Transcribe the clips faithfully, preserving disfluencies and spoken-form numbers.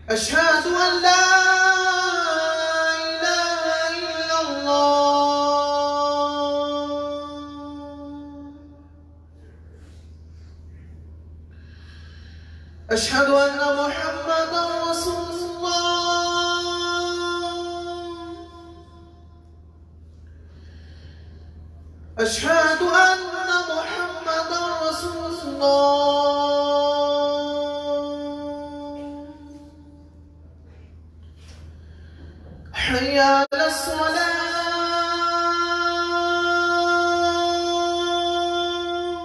أشهد أن لا إله إلا الله أشهد أن محمدا رسول الله أشهد أن محمدا رسول الله حي على الصلاة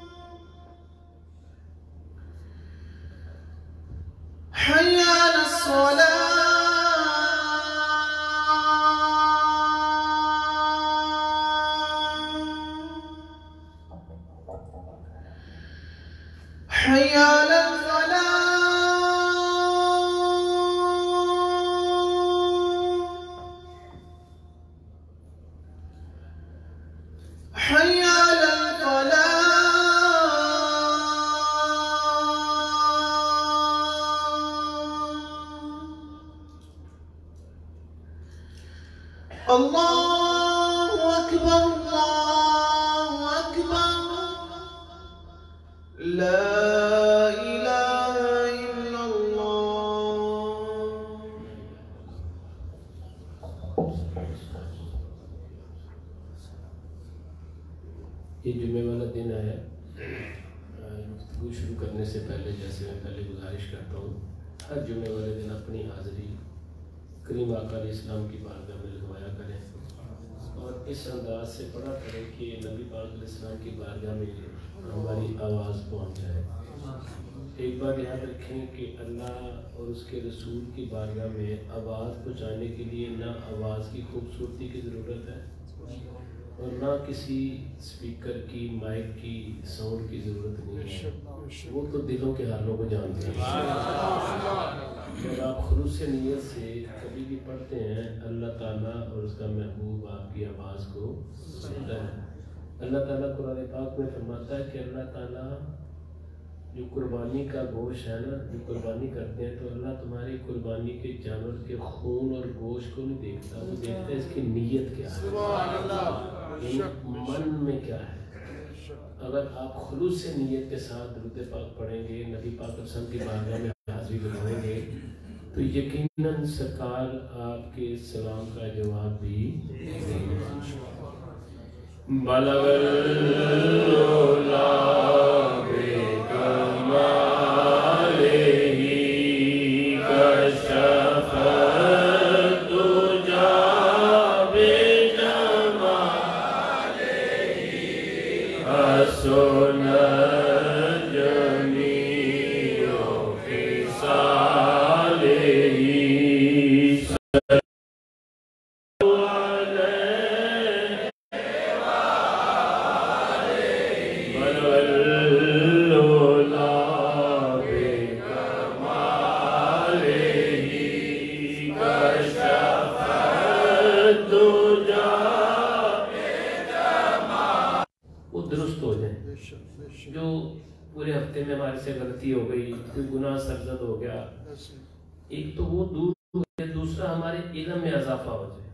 حي على الصلاة حي على الفلاح حي على الفلاح الله أكبر الله أكبر لا إله إلا الله یہ جمعے والا دن ہے. گفتگو شروع کرنے سے پہلے جیسے میں پہلے گزارش کرتا ہوں ہر جمعے والے دن اپنی حاضری کریم آقا علیہ السلام کی بارگاہ میں لگوایا کریں اور اس انداز سے پڑھا کریں کہ نبی پاک علیہ السلام کی بارگاہ میں ہماری آواز پہنچ جائے. ایک بات یاد رکھیں کہ اللہ اور اس کے رسول کی بارگاہ میں آواز پہنچانے کے لیے نہ آواز کی خوبصورتی کی ضرورت ہے اور نہ کسی سپیکر کی مائک کی ساؤنڈ کی ضرورت نہیں ہے. وہ تو دلوں کے حالوں کو جانتے ہیں. اگر آپ خلوص نیت سے کبھی بھی پڑھتے ہیں اللہ تعالیٰ اور اس کا محبوب آپ کی آواز کو سنتا ہے. اللہ تعالیٰ قرآن پاک میں فرماتا ہے کہ اللہ تعالیٰ جو قربانی کا گوشت ہے نا جو قربانی کرتے ہیں تو اللہ تمہاری قربانی کے جانور کے خون اور گوشت کو نہیں دیکھتا, وہ دیکھتا ہے اس کی نیت کیا ہے, من میں کیا ہے. اگر آپ خلوص سے نیت کے ساتھ درود پاک پڑھیں گے, نبی پاک صلی اللہ علیہ وسلم کی بارگاہ میں حاضری لگائیں گے تو یقیناً سرکار آپ کے سلام کا جواب بھی دیں گے. بلغ العلا ہو گئی, کوئی گناہ سرزد ہو گیا, ایک تو وہ دور ہو گیا, دوسرا ہمارے علم میں اضافہ ہو جائے.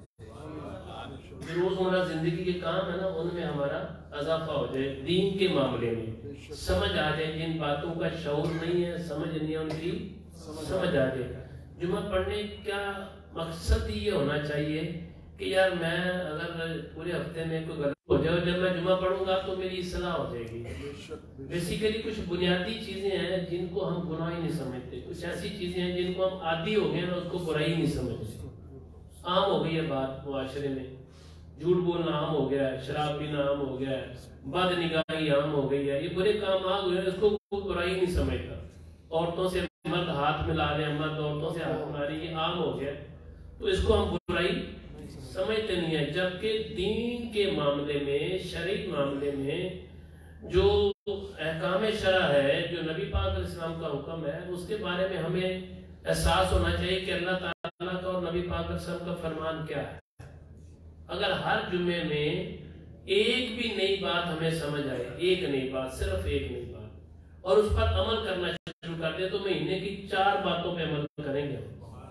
روزمرہ زندگی کے کام ہے نا ان میں ہمارا اضافہ ہو جائے, دین کے معاملے میں سمجھ آ جائے, جن باتوں کا شعور نہیں ہے سمجھ نہیں ہے ان کی سمجھ آ جائے. جمعہ پڑھنے کا مقصد یہ ہونا چاہیے کہ یار میں اگر پورے ہفتے میں کوئی غلط ہو جائے جب میں جمعہ پڑھوں گا تو میری اصلاح ہو جائے گی. بیسیکلی کچھ بنیادی چیزیں ہیں جن کو ہم گناہ ہی نہیں سمجھتے, کچھ ایسی چیزیں ہیں جن کو ہم عادی ہو گئے نا اس کو برائی نہیں سمجھتے. عام ہو گئی ہے بات معاشرے میں, جھوٹ بولنا عام ہو گیا ہے, شراب پینا عام ہو گیا ہے, بد نگاہی عام ہو گئی ہے, یہ برے کام عام ہوئے ہیں, اس کو کوئی برائی نہیں سمجھتا. عورتوں سے مرد ہاتھ ملا رہے ہیں, مرد عورتوں سے ہاتھ ملا رہے ہیں, یہ عام ہو گیا تو اس کو ہم برائی سمجھتے نہیں ہیں. جبکہ دین کے معاملے میں, شرعی معاملے میں جو احکام شرع ہے, جو نبی پاک علیہ السلام کا حکم ہے, اس کے بارے میں ہمیں احساس ہونا چاہیے کہ اللہ تعالیٰ کا اور نبی پاک علیہ السلام کا فرمان کیا ہے. اگر ہر جمعے میں ایک بھی نئی بات ہمیں سمجھ آئے, ایک نئی بات, صرف ایک نئی بات, اور اس پر عمل کرنا شروع کر دے تو مہینے کی چار باتوں پہ عمل کریں گے،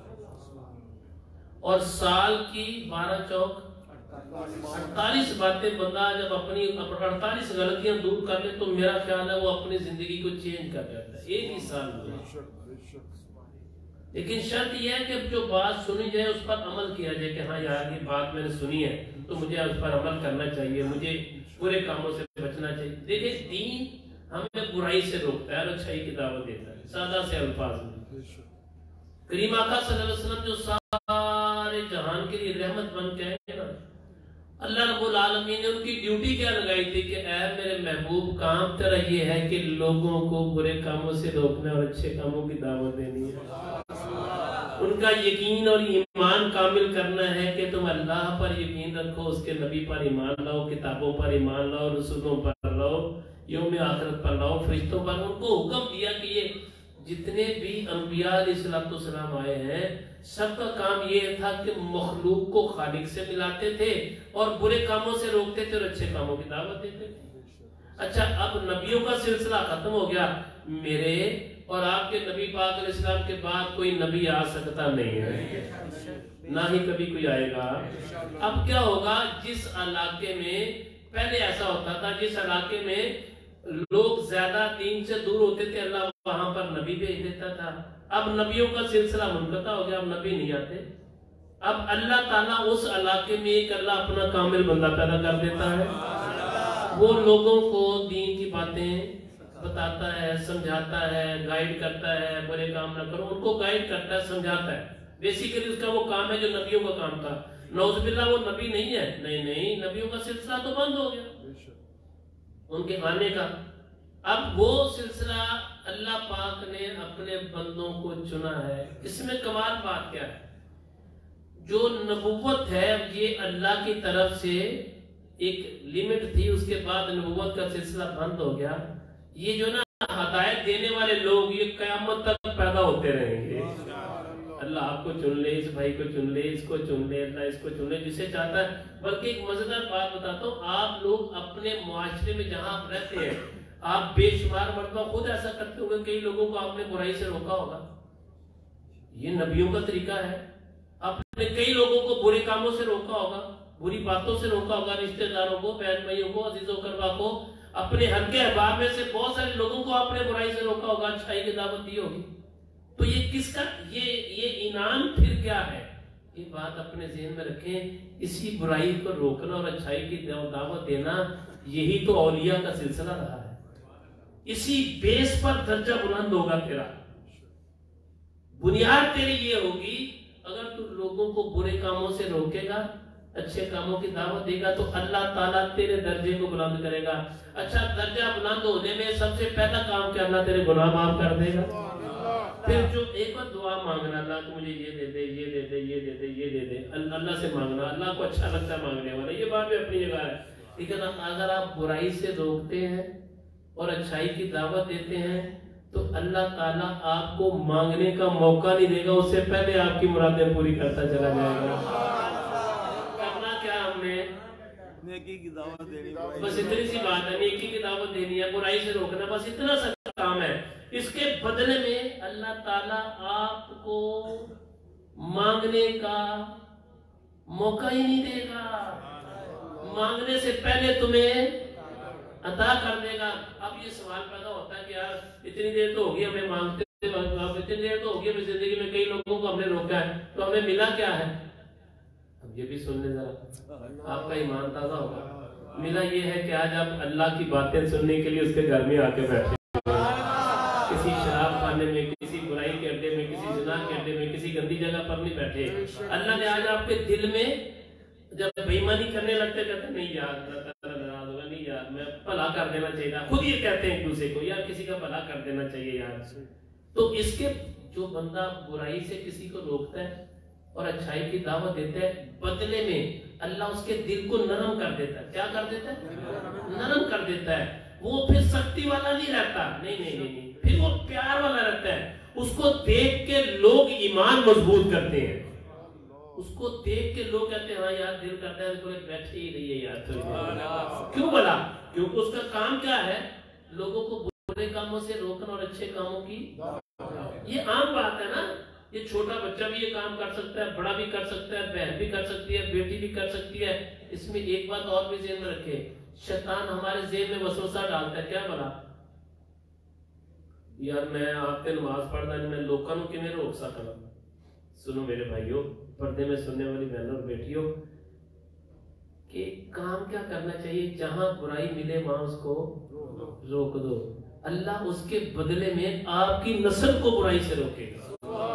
اور سال کی بارہ چوک اڑتالیس باتیں بندہ جب اپنی اڑتالیس غلطیاں دور کر لے تو میرا خیال ہے وہ اپنی زندگی کو چینج کر جاتا ہے ایک ہی سال میں۔ لیکن شرط یہ ہے کہ جو بات سنی جائے اس پر عمل کیا جائے کہ ہاں یار یہ بات میں نے سنی ہے تو مجھے اس پر عمل کرنا چاہیے، مجھے برے کاموں سے بچنا چاہیے۔ دیکھیں دین ہمیں برائی سے روکتا ہے اور اچھائی کی دعوت دیتا ہے، سادہ سے الفاظ میں۔ کریم آقا صلی اللہ علیہ وسلم جو سارے جہان کے لیے رحمت بن کے آئے نا، اللہ رب العالمین نے ان کی ڈیوٹی کیا لگائی تھی کہ اے میرے محبوب کام تیرا یہ ہے کہ لوگوں کو برے کاموں سے روکنا اور اچھے کاموں کی دعوت دینی ہے، ان کا یقین اور ایمان کامل کرنا ہے کہ تم اللہ پر یقین رکھو، اس کے نبی پر ایمان لاؤ، کتابوں پر ایمان لاؤ، رسولوں پر لاؤ، یوم آخرت پر لاؤ، فرشتوں پر۔ ان کو حکم دیا کہ یہ جتنے بھی انبیاء علیہ السلام آئے ہیں سب کا کام یہ تھا کہ مخلوق کو خالق سے ملاتے تھے اور برے کاموں سے روکتے تھے اور اچھے کاموں کی دعوت دیتے تھے۔ اچھا اب نبیوں کا سلسلہ ختم ہو گیا، میرے اور آپ کے نبی پاک علیہ السلام کے بعد کوئی نبی آ سکتا نہیں ہے، نہ ہی کبھی کوئی آئے گا۔ اب کیا ہوگا، جس علاقے میں پہلے ایسا ہوتا تھا جس علاقے میں لوگ زیادہ دین سے دور ہوتے تھے اللہ وہاں پر نبی بھیج دیتا تھا۔ اب نبیوں کا سلسلہ منقطع ہو گیا، اب نبی نہیں آتے۔ اب اللہ تعالیٰ اس علاقے میں ایک اللہ اپنا کامل بندہ پیدا کر دیتا ہے، وہ لوگوں کو دین کی باتیں بتاتا ہے، سمجھاتا ہے، گائیڈ کرتا ہے، برے کام نہ کرو، ان کو گائیڈ کرتا ہے، سمجھاتا ہے۔ بیسیکلی اس کا وہ کام ہے جو نبیوں کا کام تھا۔ نعوذ باللہ وہ نبی نہیں ہے، نہیں نہیں نبیوں کا سلسلہ تو بند ہو گیا ان کے آنے کا۔ اب وہ سلسلہ اللہ پاک نے اپنے بندوں کو چنا ہے۔ اس میں کمال بات کیا ہے، جو نبوت ہے یہ اللہ کی طرف سے ایک لیمٹ تھی، اس کے بعد نبوت کا سلسلہ بند ہو گیا۔ یہ جو نا ہدایت دینے والے لوگ یہ قیامت تک پیدا ہوتے رہیں گے۔ اللہ آپ کو چن لے، اس بھائی کو چن لے، اس کو چن لے، اللہ اس کو چن لے جسے چاہتا ہے۔ بلکہ ایک مزیدار بات بتاتا ہوں، آپ لوگ اپنے معاشرے میں جہاں آپ رہتے ہیں آپ بے شمار مرتبہ خود ایسا کرتے ہوگے، کئی لوگوں کو آپ نے برائی سے روکا ہوگا، یہ نبیوں کا طریقہ ہے۔ آپ نے کئی لوگوں کو برے کاموں سے روکا ہوگا، بری باتوں سے روکا ہوگا، رشتہ داروں کو، بہن بھائیوں کو، عزیز و اقربا کو، اپنے حلقے احباب میں سے بہت سارے لوگوں کو آپ نے برائی سے روکا ہوگا، اچھائی کی دعوت دی ہوگی۔ تو یہ کس کا یہ یہ انعام پھر کیا ہے، یہ بات اپنے ذہن میں رکھیں۔ اسی برائی کو روکنا اور اچھائی کی دعوت دینا یہی تو اولیاء کا سلسلہ رہا ہے، اسی بیس پر درجہ بلند ہوگا تیرا، بنیاد تیری یہ ہوگی۔ اگر تو لوگوں کو برے کاموں سے روکے گا، اچھے کاموں کی دعوت دے گا تو اللہ تعالیٰ تیرے درجے کو بلند کرے گا۔ اچھا درجہ بلند ہونے میں سب سے پہلا کام کیا، اللہ تیرے گناہ معاف کر دے گا۔ پھر جو ایک بار دعا مانگنا، اللہ کو مجھے یہ دے دے، یہ دے دے، یہ دے دے، یہ دے دے، اللہ سے مانگنا، اللہ کو اچھا لگتا ہے مانگنے والا، یہ بات بھی اپنی جگہ ہے۔ لیکن اگر آپ برائی سے روکتے ہیں اور اچھائی کی دعوت دیتے ہیں تو اللہ تعالیٰ آپ کو مانگنے کا موقع نہیں دے گا، اس سے پہلے آپ کی مرادیں پوری کرتا چلا جائے گا۔ کرنا کیا ہم نے، نیکی کی دعوت دینی، بس اتنی سی بات ہے، نیکی کی دعوت دینی ہے، برائی سے روکنا، بس اتنا سا کام ہے۔ اس کے بدلے میں اللہ تعالیٰ آپ کو مانگنے کا موقع ہی نہیں دے گا، مانگنے سے پہلے تمہیں عطا کر دے گا۔ اب یہ سوال پیدا ہوتا ہے کہ یار اتنی دیر تو ہوگی ہمیں مانگتے، اتنی دیر تو ہوگی ہمیں زندگی میں کئی لوگوں کو ہم نے روکا ہے، تو ہمیں ملا کیا ہے؟ اب یہ بھی سن لیں ذرا، آپ کا ایمان تازہ ہوگا۔ ملا یہ ہے کہ آج آپ اللہ کی باتیں سننے کے لیے اس کے گھر میں آ کے بیٹھے، کسی شراب خانے میں، کسی برائی کے اڈے میں، کسی زنا کے اڈے میں، کسی گندی جگہ پر نہیں بیٹھے۔ اللہ نے آج آپ کے دل میں جب بے ایمانی کرنے لگتے کہتے نہیں یار اللہ تعالیٰ ناراض ہوگا، نہیں یار میں بھلا کر دینا چاہیے تھا، خود یہ کہتے ہیں ایک دوسرے کو یار کسی کا بھلا کر دینا چاہیے یار۔ تو اس کے جو بندہ برائی سے کسی کو روکتا ہے اور اچھائی کی دعوت دیتا ہے، بدلے میں اللہ اس کے دل کو نرم کر دیتا ہے۔ کیا کر دیتا ہے؟ نرم کر دیتا ہے۔ وہ پھر سختی والا نہیں رہتا، نہیں نہیں نہیں، پھر وہ پیار والا رہتا ہے۔ اس کو دیکھ کے لوگ ایمان مضبوط کرتے ہیں، اس کو دیکھ کے لوگ کہتے ہیں ہاں یار دل کرتا ہے کوئی بیٹھے ہی رہی ہے یار، کیوں بلا؟ کیونکہ اس کا کام کیا ہے، لوگوں کو برے کاموں سے روکنا اور اچھے کاموں کی، یہ عام بات ہے نا. یہ چھوٹا بچہ بھی یہ کام کر سکتا ہے، بڑا بھی کر سکتا ہے، بہن بھی کر سکتی ہے، بیٹی بھی کر سکتی ہے. اس میں ایک بات اور بھی ذہن میں رکھے، شیطان ہمارے ذہن میں وسوسہ ڈالتا ہے. کیا بنا یار میں آپ کے نماز پڑھنا ہے، میں لوگوں کو کیویں روک سکتا. سنو میرے بھائیوں، پردے میں سننے والی بہنوں اور بیٹیوں، کہ کام کیا کرنا چاہیے؟ جہاں برائی ملے وہاں اس کو روک دو. اللہ اس کے بدلے میں آپ کی نسل کو برائی سے روکے گا.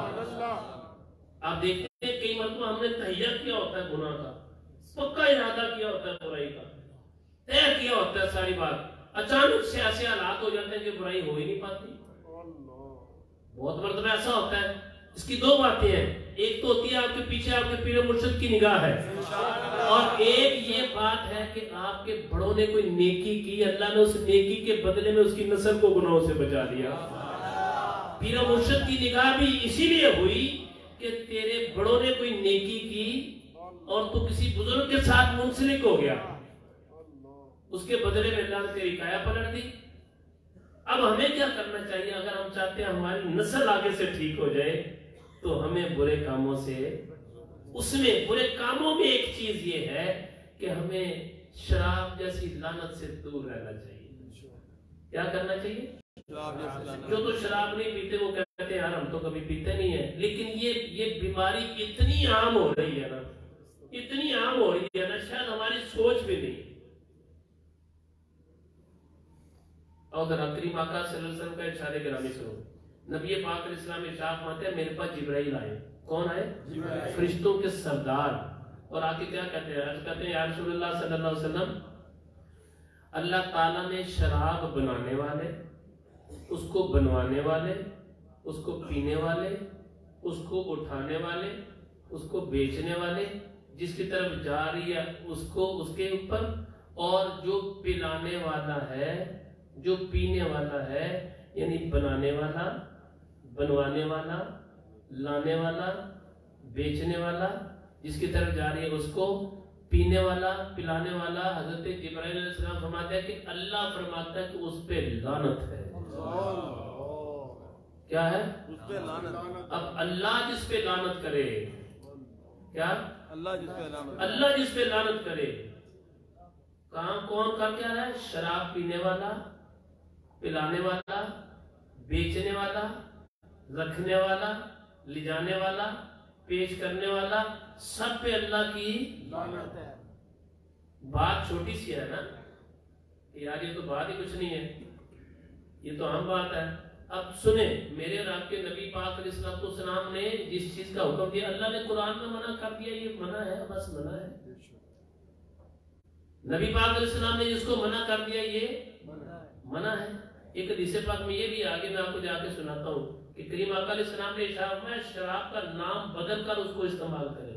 آپ دیکھتے ہیں کئی مرتبہ ہم نے تہیہ کیا ہوتا ہے گناہ کا، پکا ارادہ کیا ہوتا ہے برائی کا، طے کیا ہوتا ہے ساری بات، اچانک سے ایسے حالات ہو جاتے ہیں کہ برائی ہو ہی نہیں پاتی. بہت مرتبہ ایسا ہوتا ہے. اس کی دو باتیں ہیں، ایک تو ہوتی ہے آپ کے پیچھے آپ کے پیر مرشد کی نگاہ ہے، اور ایک یہ بات ہے کہ آپ کے بڑوں نے کوئی نیکی کی، اللہ نے اس نیکی کے بدلے میں اس کی نسل کو گناہوں سے بچا دیا. پیر مرشد کی نگاہ بھی اسی لیے ہوئی کہ تیرے بڑوں نے کوئی نیکی کی اور تو کسی بزرگ کے ساتھ منسلک ہو گیا، اس کے بدلے میں اللہ نے تیری کایا پلٹ دی. اب ہمیں کیا کرنا چاہیے؟ اگر ہم چاہتے ہیں ہماری نسل آگے سے ٹھیک ہو جائے تو ہمیں برے کاموں سے، اس میں برے کاموں میں ایک چیز یہ ہے کہ ہمیں شراب جیسی لعنت سے دور رہنا چاہیے. کیا کرنا چاہیے؟ جو تو شراب نہیں پیتے وہ کہتے ہیں یار ہم تو کبھی پیتے نہیں ہیں، لیکن یہ یہ بیماری اتنی عام ہو رہی ہے نا، اتنی عام ہو رہی ہے نا، شاید ہماری سوچ بھی نہیں. اور ذرا کریم آقا صلی اللہ علیہ وسلم کا ارشاد گرامی سنو. نبی پاک علیہ السلام ارشاد فرماتے ہیں میرے پاس جبرائیل آئے. کون آئے؟ فرشتوں کے سردار. اور آگے کیا کہتے ہیں؟ کہتے ہیں یا رسول اللہ صلی اللہ علیہ وسلم، اللہ تعالیٰ نے شراب بنانے والے، اس کو بنوانے والے، اس کو پینے والے، اس کو اٹھانے والے، اس کو بیچنے والے، جس کی طرف جا رہی ہے اس کو اس کے اوپر، اور جو پلانے والا ہے، جو پینے والا ہے، یعنی بنانے والا، بنوانے والا، لانے والا، بیچنے والا، جس کی طرف جا رہی ہے اس کو، پینے والا، پلانے والا. حضرت جبرائیل علیہ السلام فرماتے ہیں کہ اللہ فرماتا ہے کہ اس پہ لعنت ہے. کیا ہے؟ اس پہ لعنت. اب اللہ جس پہ لعنت کرے، کیا؟ اللہ جس پہ لعنت اللہ جس پہ لعنت کرے. کام کون کر کے آ رہا ہے؟ شراب پینے والا، پلانے والا، بیچنے والا، رکھنے والا، لے جانے والا، پیش کرنے والا، سب پہ اللہ کی لعنت ہے. بات چھوٹی سی ہے نا یار، یہ تو بات ہی کچھ نہیں ہے، یہ تو عام بات ہے. اب سنیں، میرے اور آپ کے نبی پاک علیہ السلام نے جس چیز کا حکم دیا، اللہ نے قرآن میں منع کر دیا، یہ منع ہے، بس منع ہے. نبی پاک علیہ السلام نے جس کو منع کر دیا یہ منع ہے. ایک حدیث پاک میں یہ بھی آگے میں آپ کو جا کے سناتا ہوں کہ کریم آقا علیہ السلام نے ارشاد فرمایا شراب کا نام بدل کر اس کو استعمال کریں،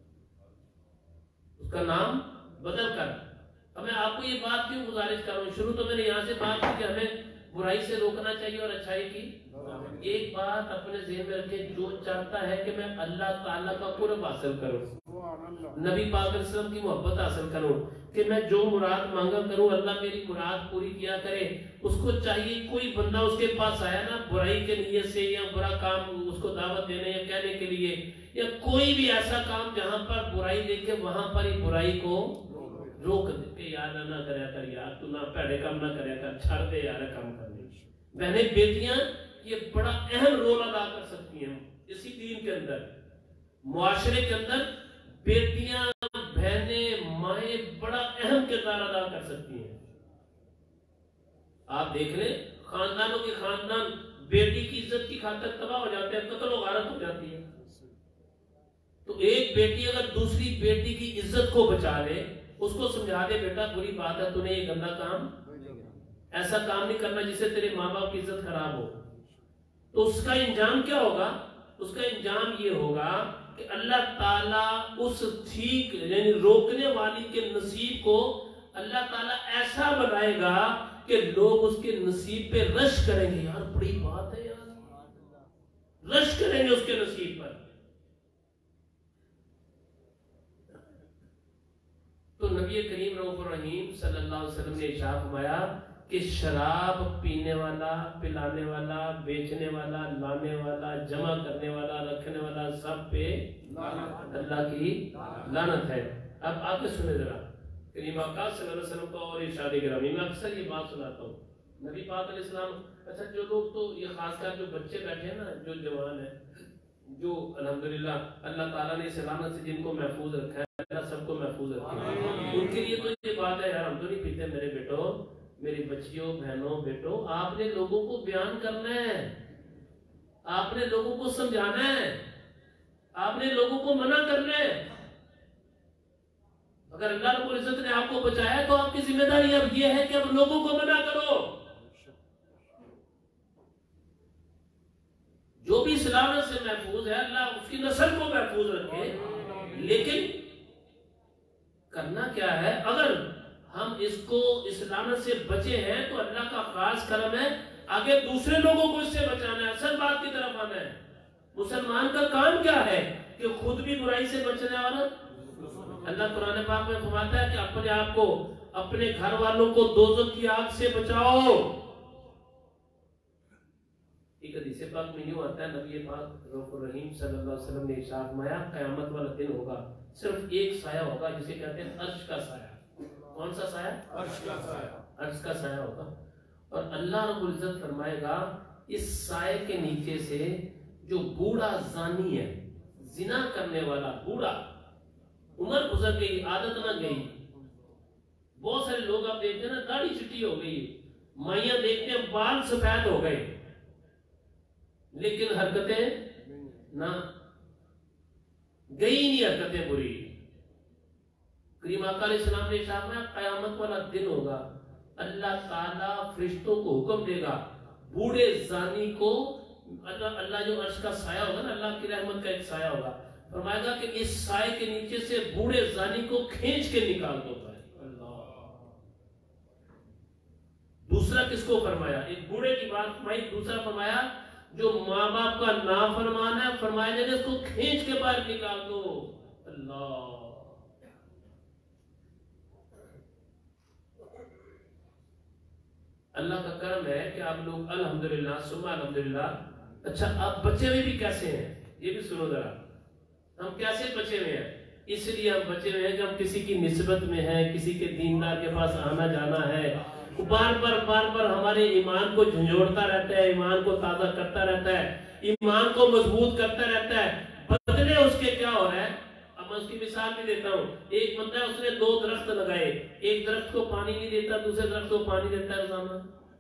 اس کا نام بدل کر. اب میں آپ کو یہ بات کیوں گزارش کر رہا ہوں؟ شروع تو میں نے یہاں سے بات کی کہ ہمیں برائی سے روکنا چاہیے اور اچھائی کی. ایک بات اپنے ذہن میں رکھے، جو چاہتا ہے کہ میں اللہ تعالیٰ کا قرب حاصل کروں، نبی پاک علیہ السلام کی محبت حاصل کروں، کہ میں جو مراد مانگا کروں اللہ میری مراد پوری کیا کرے، اس کو چاہیے کوئی بندہ اس کے پاس آیا نا برائی کے نیت سے یا برا کام اس کو دعوت دینے یا کہنے کے لیے، یا کوئی بھی ایسا کام جہاں پر برائی دیکھے وہاں پر ہی برائی کو روک دے کہ یار نہ کریا کر، یار تو نہ پیڑے کام نہ کریا کر، چھڑ دے یار کام کرنے. بہنیں بیٹیاں یہ بڑا اہم رول ادا کر سکتی ہیں اسی دین کے اندر. معاشرے کے اندر بیٹیاں، بہنیں، مائیں بڑا اہم کردار ادا کر سکتی ہیں. آپ دیکھ لیں خاندانوں کے خاندان بیٹی کی عزت کی خاطر تباہ ہو جاتے ہیں، قتل و غارت ہو جاتی ہے. تو ایک بیٹی اگر دوسری بیٹی کی عزت کو بچا لے، اس کو سمجھا دے بیٹا بری بات ہے، تو نے یہ گندا کام، ایسا کام نہیں کرنا جس سے تیرے ماں باپ کی عزت خراب ہو، تو اس کا انجام کیا ہوگا؟ اس کا انجام یہ ہوگا کہ اللہ تعالیٰ اس ٹھیک یعنی روکنے والی کے نصیب کو اللہ تعالیٰ ایسا بنائے گا کہ لوگ اس کے نصیب پہ رش کریں گے. یار بڑی بات ہے یار، رش کریں گے اس کے نصیب پر. تو نبی کریم رؤوف الرحیم صلی اللہ علیہ وسلم نے ارشاد فرمایا کہ شراب پینے والا، پلانے والا، بیچنے والا، لانے والا، جمع کرنے والا، رکھنے والا، سب پہ اللہ کی لعنت ہے۔ اب آگے سنیں ذرا کریم آقا صلی اللہ علیہ وسلم کو اور ارشاد گرامی، میں اکثر یہ بات سناتا ہوں نبی پاک علیہ السلام، اچھا جو لوگ تو یہ خاص کر جو بچے بیٹھے ہیں نا، جو جوان ہیں، جو الحمدللہ اللہ تعالیٰ نے اس لعنت سے جن کو محفوظ رکھا ہے، اللہ سب کو محفوظ رکھے، ان کے لیے تو یہ بات ہے یار ہم تو نہیں پیتے میرے بیٹوں، میری بچیوں، بہنوں، بیٹوں، آپ نے لوگوں کو بیان کرنا ہے، آپ نے لوگوں کو سمجھانا ہے، آپ نے لوگوں کو منع کرنا ہے۔ اگر اللہ رب العزت نے آپ کو بچایا تو آپ کی ذمہ داری اب یہ ہے کہ اب لوگوں کو منع کرو۔ جو بھی سلامت سے محفوظ ہے اللہ اس کی نسل کو محفوظ رکھے، لیکن کرنا کیا ہے؟ اگر ہم اس کو اس لعنت سے بچے ہیں تو اللہ کا خاص کرم ہے، آگے دوسرے لوگوں کو اس سے بچانا ہے، اصل بات کی طرف آنا ہے۔ مسلمان کا کام کیا ہے کہ خود بھی برائی سے بچنے والا، اللہ قرآن پاک میں فرماتا ہے کہ اپنے آپ کو، اپنے گھر والوں کو دوزخ کی آگ سے بچاؤ۔ ایک حدیث پاک میں یوں آتا ہے، نبی پاک رؤوف الرحیم صلی اللہ علیہ وسلم نے ارشاد فرمایا قیامت والا دن ہوگا، صرف ایک سایہ ہوگا جسے کہتے ہیں عرش کا سایہ۔ کون سا سایہ؟ عرش کا سایہ، عرش کا سایہ ہوگا، اور اللہ رب العزت فرمائے گا اس سائے کے نیچے سے جو بوڑھا زانی ہے، زنا کرنے والا بوڑھا، عمر گزر گئی، عادت نہ گئی، بہت سارے لوگ آپ دیکھتے ہیں نا داڑھی چھٹی ہو گئی، مائیاں دیکھتے ہیں بال سفید ہو گئے، لیکن حرکتیں نہ گئی، نہیں حرکتیں بری۔ کریم آقا علیہ السلام نے ارشاد فرمایا قیامت والا دن ہوگا، اللہ تعالیٰ فرشتوں کو حکم دے گا بوڑھے زانی کو، اللہ اللہ جو عرش کا سایہ ہوگا نا، اللہ کی رحمت کا ایک سایہ ہوگا، فرمائے گا کہ اس سائے کے نیچے سے بوڑھے زانی کو کھینچ کے نکال دو بھائی۔ دوسرا کس کو فرمایا؟ ایک بوڑھے کی بات فرمائی، دوسرا فرمایا جو ماں باپ کا نافرمان ہے، فرمایا جائے اس کو کھینچ کے باہر نکال دو۔ اللہ اللہ کا کرم ہے کہ آپ لوگ الحمدللہ ثم الحمدللہ۔ اچھا آپ بچے ہوئے بھی کیسے ہیں یہ بھی سنو ذرا، ہم کیسے بچے ہوئے ہیں؟ اس لیے ہم بچے ہوئے ہیں کہ ہم کسی کی نسبت میں ہیں، کسی کے دیندار کے پاس آنا جانا ہے، بار بار بار بار ہمارے ایمان کو جھنجھوڑتا رہتا ہے، ایمان کو تازہ کرتا رہتا ہے، ایمان کو مضبوط کرتا رہتا ہے۔ بدلے اس کے کیا ہو رہا ہے؟ اب میں اس کی مثال بھی دیتا ہوں، ایک بندہ ہے اس نے دو درخت لگائے، ایک درخت کو پانی نہیں دیتا، دوسرے درخت کو پانی دیتا ہے، روزانہ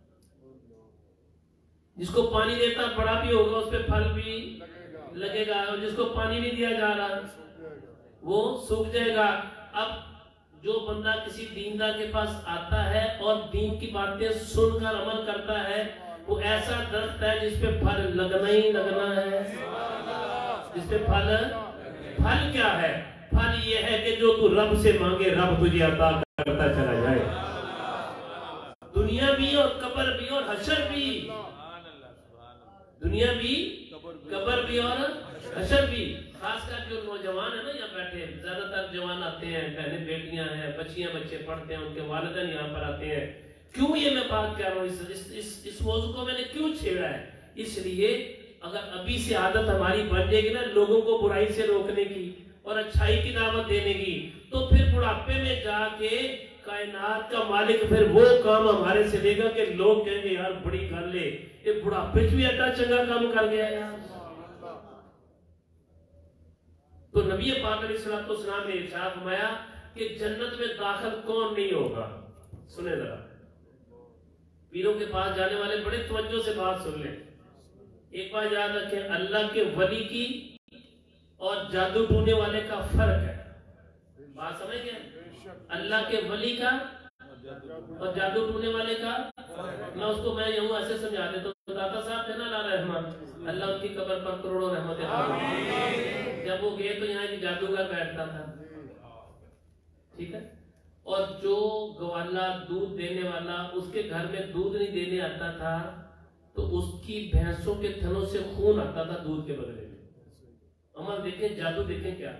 جس کو پانی دیتا بڑا بھی ہوگا اس پہ پھل بھی لگے گا، اور جس کو پانی نہیں دیا جا رہا وہ سوکھ جائے گا۔ اب جو بندہ کسی دیندار کے پاس آتا ہے اور دین کی باتیں سن کر عمل کرتا ہے، وہ ایسا درخت ہے جس پہ پھل لگنا ہی لگنا ہے، جس پہ پھل پھل کیا ہے؟ پھل یہ ہے کہ جو تو رب سے مانگے رب تجھے عطا کرتا چلا جائے، دنیا بھی اور قبر بھی اور حشر بھی، دنیا بھی قبر بھی اور حشر بھی۔ خاص کر جو نوجوان ہیں نا یہاں بیٹھے، زیادہ تر جوان آتے ہیں، بہنیں بیٹیاں ہیں، بچیاں بچے پڑھتے ہیں، ان کے والدین یہاں پر آتے ہیں۔ کیوں یہ میں بات کر رہا ہوں، اس, اس, اس, اس موضوع کو میں نے کیوں چھیڑا ہے؟ اس لیے اگر ابھی سے عادت ہماری بن جائے گی نا لوگوں کو برائی سے روکنے کی اور اچھائی کی دعوت دینے کی، تو پھر بڑھاپے میں جا کے کائنات کا مالک پھر وہ کام ہمارے سے لے گا کہ لوگ کہیں گے یار بڑی گل ہے، یہ بڑھاپے بھی ایڈا چنگا کام کر گیا یار۔ تو نبی پاک علیہ الصلوۃ والسلام نے ارشاد فرمایا کہ جنت میں داخل کون نہیں ہوگا؟ سنیں ذرا، پیروں کے پاس جانے والے بڑے توجہ سے بات سن لیں۔ ایک بات یاد رکھیں، اللہ کے ولی کی اور جادو ٹونے والے کا فرق ہے، بات سمجھ گئے؟ اللہ کے ولی کا اور جادو ٹونے والے کا، میں اس کو میں یوں ایسے سمجھا دیتا ہوں، داتا صاحب تھے نا لالا رحمت، اللہ ان کی قبر پر کروڑوں رحمتیں فرمائے، جب وہ گئے تو یہاں ایک جادوگر بیٹھتا تھا، ٹھیک ہے، اور جو گوالا دودھ دینے والا اس کے گھر میں دودھ نہیں دینے آتا تھا تو اس کی بھینسوں کے تھنوں سے خون آتا تھا دودھ کے بدلے میں۔ عمل دیکھیں، جادو دیکھیں، کیا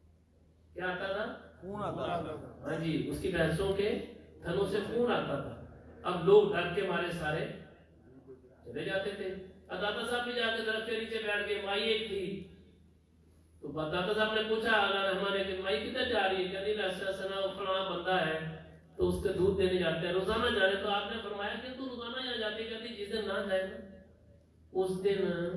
کیا آتا تھا؟ خون آتا تھا۔ ہاں جی، اس کی بھینسوں کے تھنوں سے خون آتا تھا۔ اب لوگ ڈر کے مارے سارے چلے جاتے تھے. دادا صاحب بھی جا کے درخت کے نیچے بیٹھ گئے. مائی ایک تھی تو دادا صاحب نے پوچھا ہمارے کہ مائی کدھر جا رہی ہے؟ کہتی ایسا ایسا فلاں بندہ ہے تو اس کے دودھ دینے جاتے ہیں روزانہ جا رہے. تو آپ نے فرمایا کہ تو روزانہ یہاں جاتی. کہتی جس دن نہ جائے نا اس دن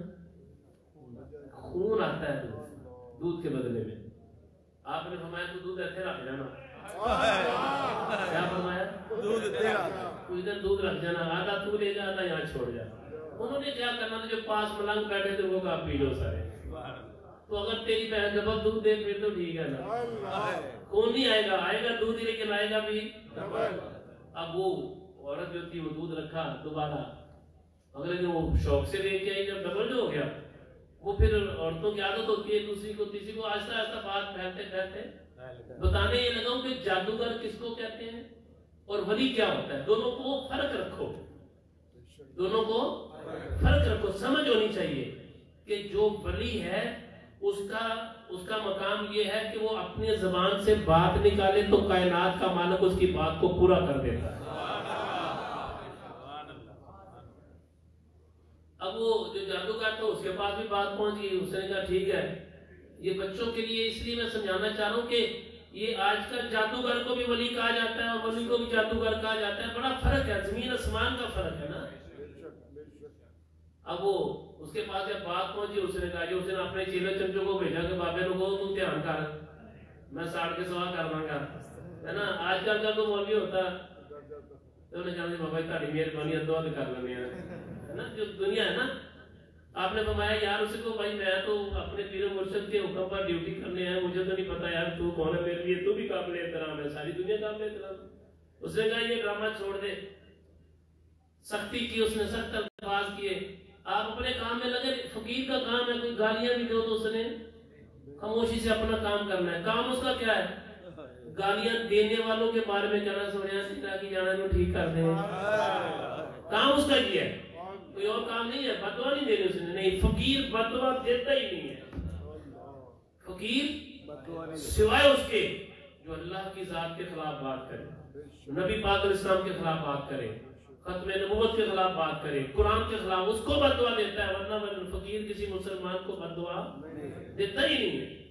خون آتا ہے دودھ کے بدلے میں. آپ نے فرمایا تو دودھ ایسے رکھ جانا. کیا فرمایا؟ دودھ تیرا اس دن دودھ رکھ جانا, آدھا تو لے جا آدھا یہاں چھوڑ جا. انہوں نے کیا کرنا تھا, جو پاس ملنگ بیٹھے تھے وہ کہا پی لو سارے. تو اگر تیری بہن جب دودھ دے پھر تو ٹھیک ہے نا, کون نہیں آئے گا, آئے گا دودھ ہی لیکن آئے گا بھی. اب وہ عورت جو تھی وہ دودھ رکھا دوبارہ, اگر وہ شوق سے لے کے آئی, جب ڈبل جو ہو گیا وہ پھر عورتوں کی عادت ہوتی ہے دوسری کو تیسری کو آہستہ آہستہ بات پھیلتے پھیلتے بتانے یہ لگا کہ جادوگر کس کو کہتے ہیں اور ولی کیا ہوتا ہے. دونوں کو فرق رکھو, دونوں کو فرق رکھو. سمجھ ہونی چاہیے کہ جو ولی ہے اس کا اس کا مقام یہ ہے کہ وہ اپنی زبان سے بات نکالے تو کائنات کا مالک اس کی بات کو پورا کر دیتا ہے. اب وہ جو جادوگر تھا اس کے پاس بھی بات پہنچ گئی. اس نے کہا ٹھیک ہے, یہ بچوں کے لیے اس لیے میں سمجھانا چاہ رہا ہوں کہ یہ آج کل جادوگر کو بھی ولی کہا جاتا ہے اور ولی کو بھی جادوگر کہا جاتا ہے. بڑا فرق ہے, زمین آسمان کا فرق ہے نا. اب وہ اس کے پاس جب بات پہنچی اس نے کہا, جو اس نے اپنے چیلے چمچوں کو بھیجا کہ بابے کو تو دھیان کر, میں ساڑھ کے سوا کر دوں گا, ہے نا. آج کل کا تو مولوی ہوتا تو انہیں کہا بابا تاری مہربانی دعا کر لینے ہے نا. جو دنیا ہے نا, آپ نے فرمایا یار اسے کو بھائی میں تو اپنے پیر و مرشد کے حکم پر ڈیوٹی کرنے ہیں, مجھے تو نہیں پتا یار تو کون ہے میرے لیے, تو بھی قابل احترام ہے, ساری دنیا قابل احترام. اس نے کہا یہ ڈرامہ چھوڑ دے. سختی کی اس نے, سخت الفاظ کیے. آپ اپنے کام میں لگے, فقیر کا کام ہے کوئی گالیاں بھی دو تو اس نے خاموشی سے اپنا کام کرنا ہے. کام اس کا کیا ہے, گالیاں دینے والوں کے بارے میں کہنا سوڑیا سیدھا کی جانا انہوں ٹھیک کر دیں. کام اس کا کیا ہے, کوئی اور کام نہیں ہے. بدوا نہیں دینی اس نے, نہیں. فقیر بدوا دیتا ہی نہیں ہے. فقیر سوائے اس کے جو اللہ کی ذات کے خلاف بات کرے, نبی پاک علیہ السلام کے خلاف بات کرے, ختم نبوت کے خلاف بات کرے, قرآن کے خلاف, اس کو بدوا دیتا ہے. ورنہ فقیر کسی مسلمان کو بدوا دیتا ہی نہیں ہے.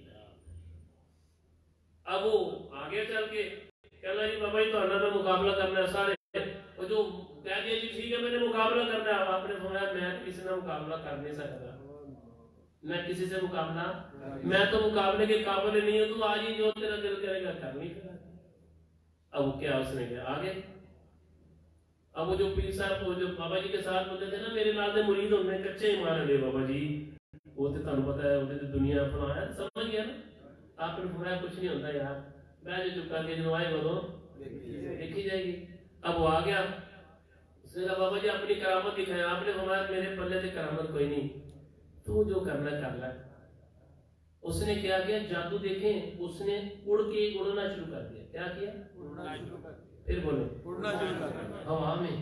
اب وہ آگے چل کے کہنا جی بابا جی تو اللہ نے مقابلہ کرنا ہے سارے, وہ جو کہہ دیا جی ٹھیک ہے میں نے مقابلہ کرنا ہے. آپ نے فرمایا میں کسی نے مقابلہ کر نہیں سکتا, میں کسی سے مقابلہ, میں تو مقابلے کے قابل نہیں ہوں, تو آج ہی جو تیرا دل کرے گا کر نہیں کرا. اب کیا اس نے کیا آگے. اب وہ جو پیر صاحب وہ جو بابا جی کے ساتھ بولتے تھے نا, میرے نال دے مرید ہونے کچے ایمان لے بابا جی, وہ تے تانوں پتہ ہے وہ تے دنیا فلاں ہے, سمجھ گیا نا. آپ نے فرمایا کچھ نہیں ہوتا یار, میں جو چکا کے جو آئے وہ دیکھی جائے گی. اب وہ آ گیا, اس نے کہا بابا جی اپنی کرامت دکھائیں. آپ نے فرمایا میرے پلے سے کرامت کوئی نہیں, تو جو کرنا کر لے. اس نے کیا کیا, جادو دیکھیں, اس نے اڑ کے اڑنا شروع کر دیا. کیا کیا, اڑنا شروع کر دیا. پھر بولے اڑنا شروع کر دیا ہوا میں.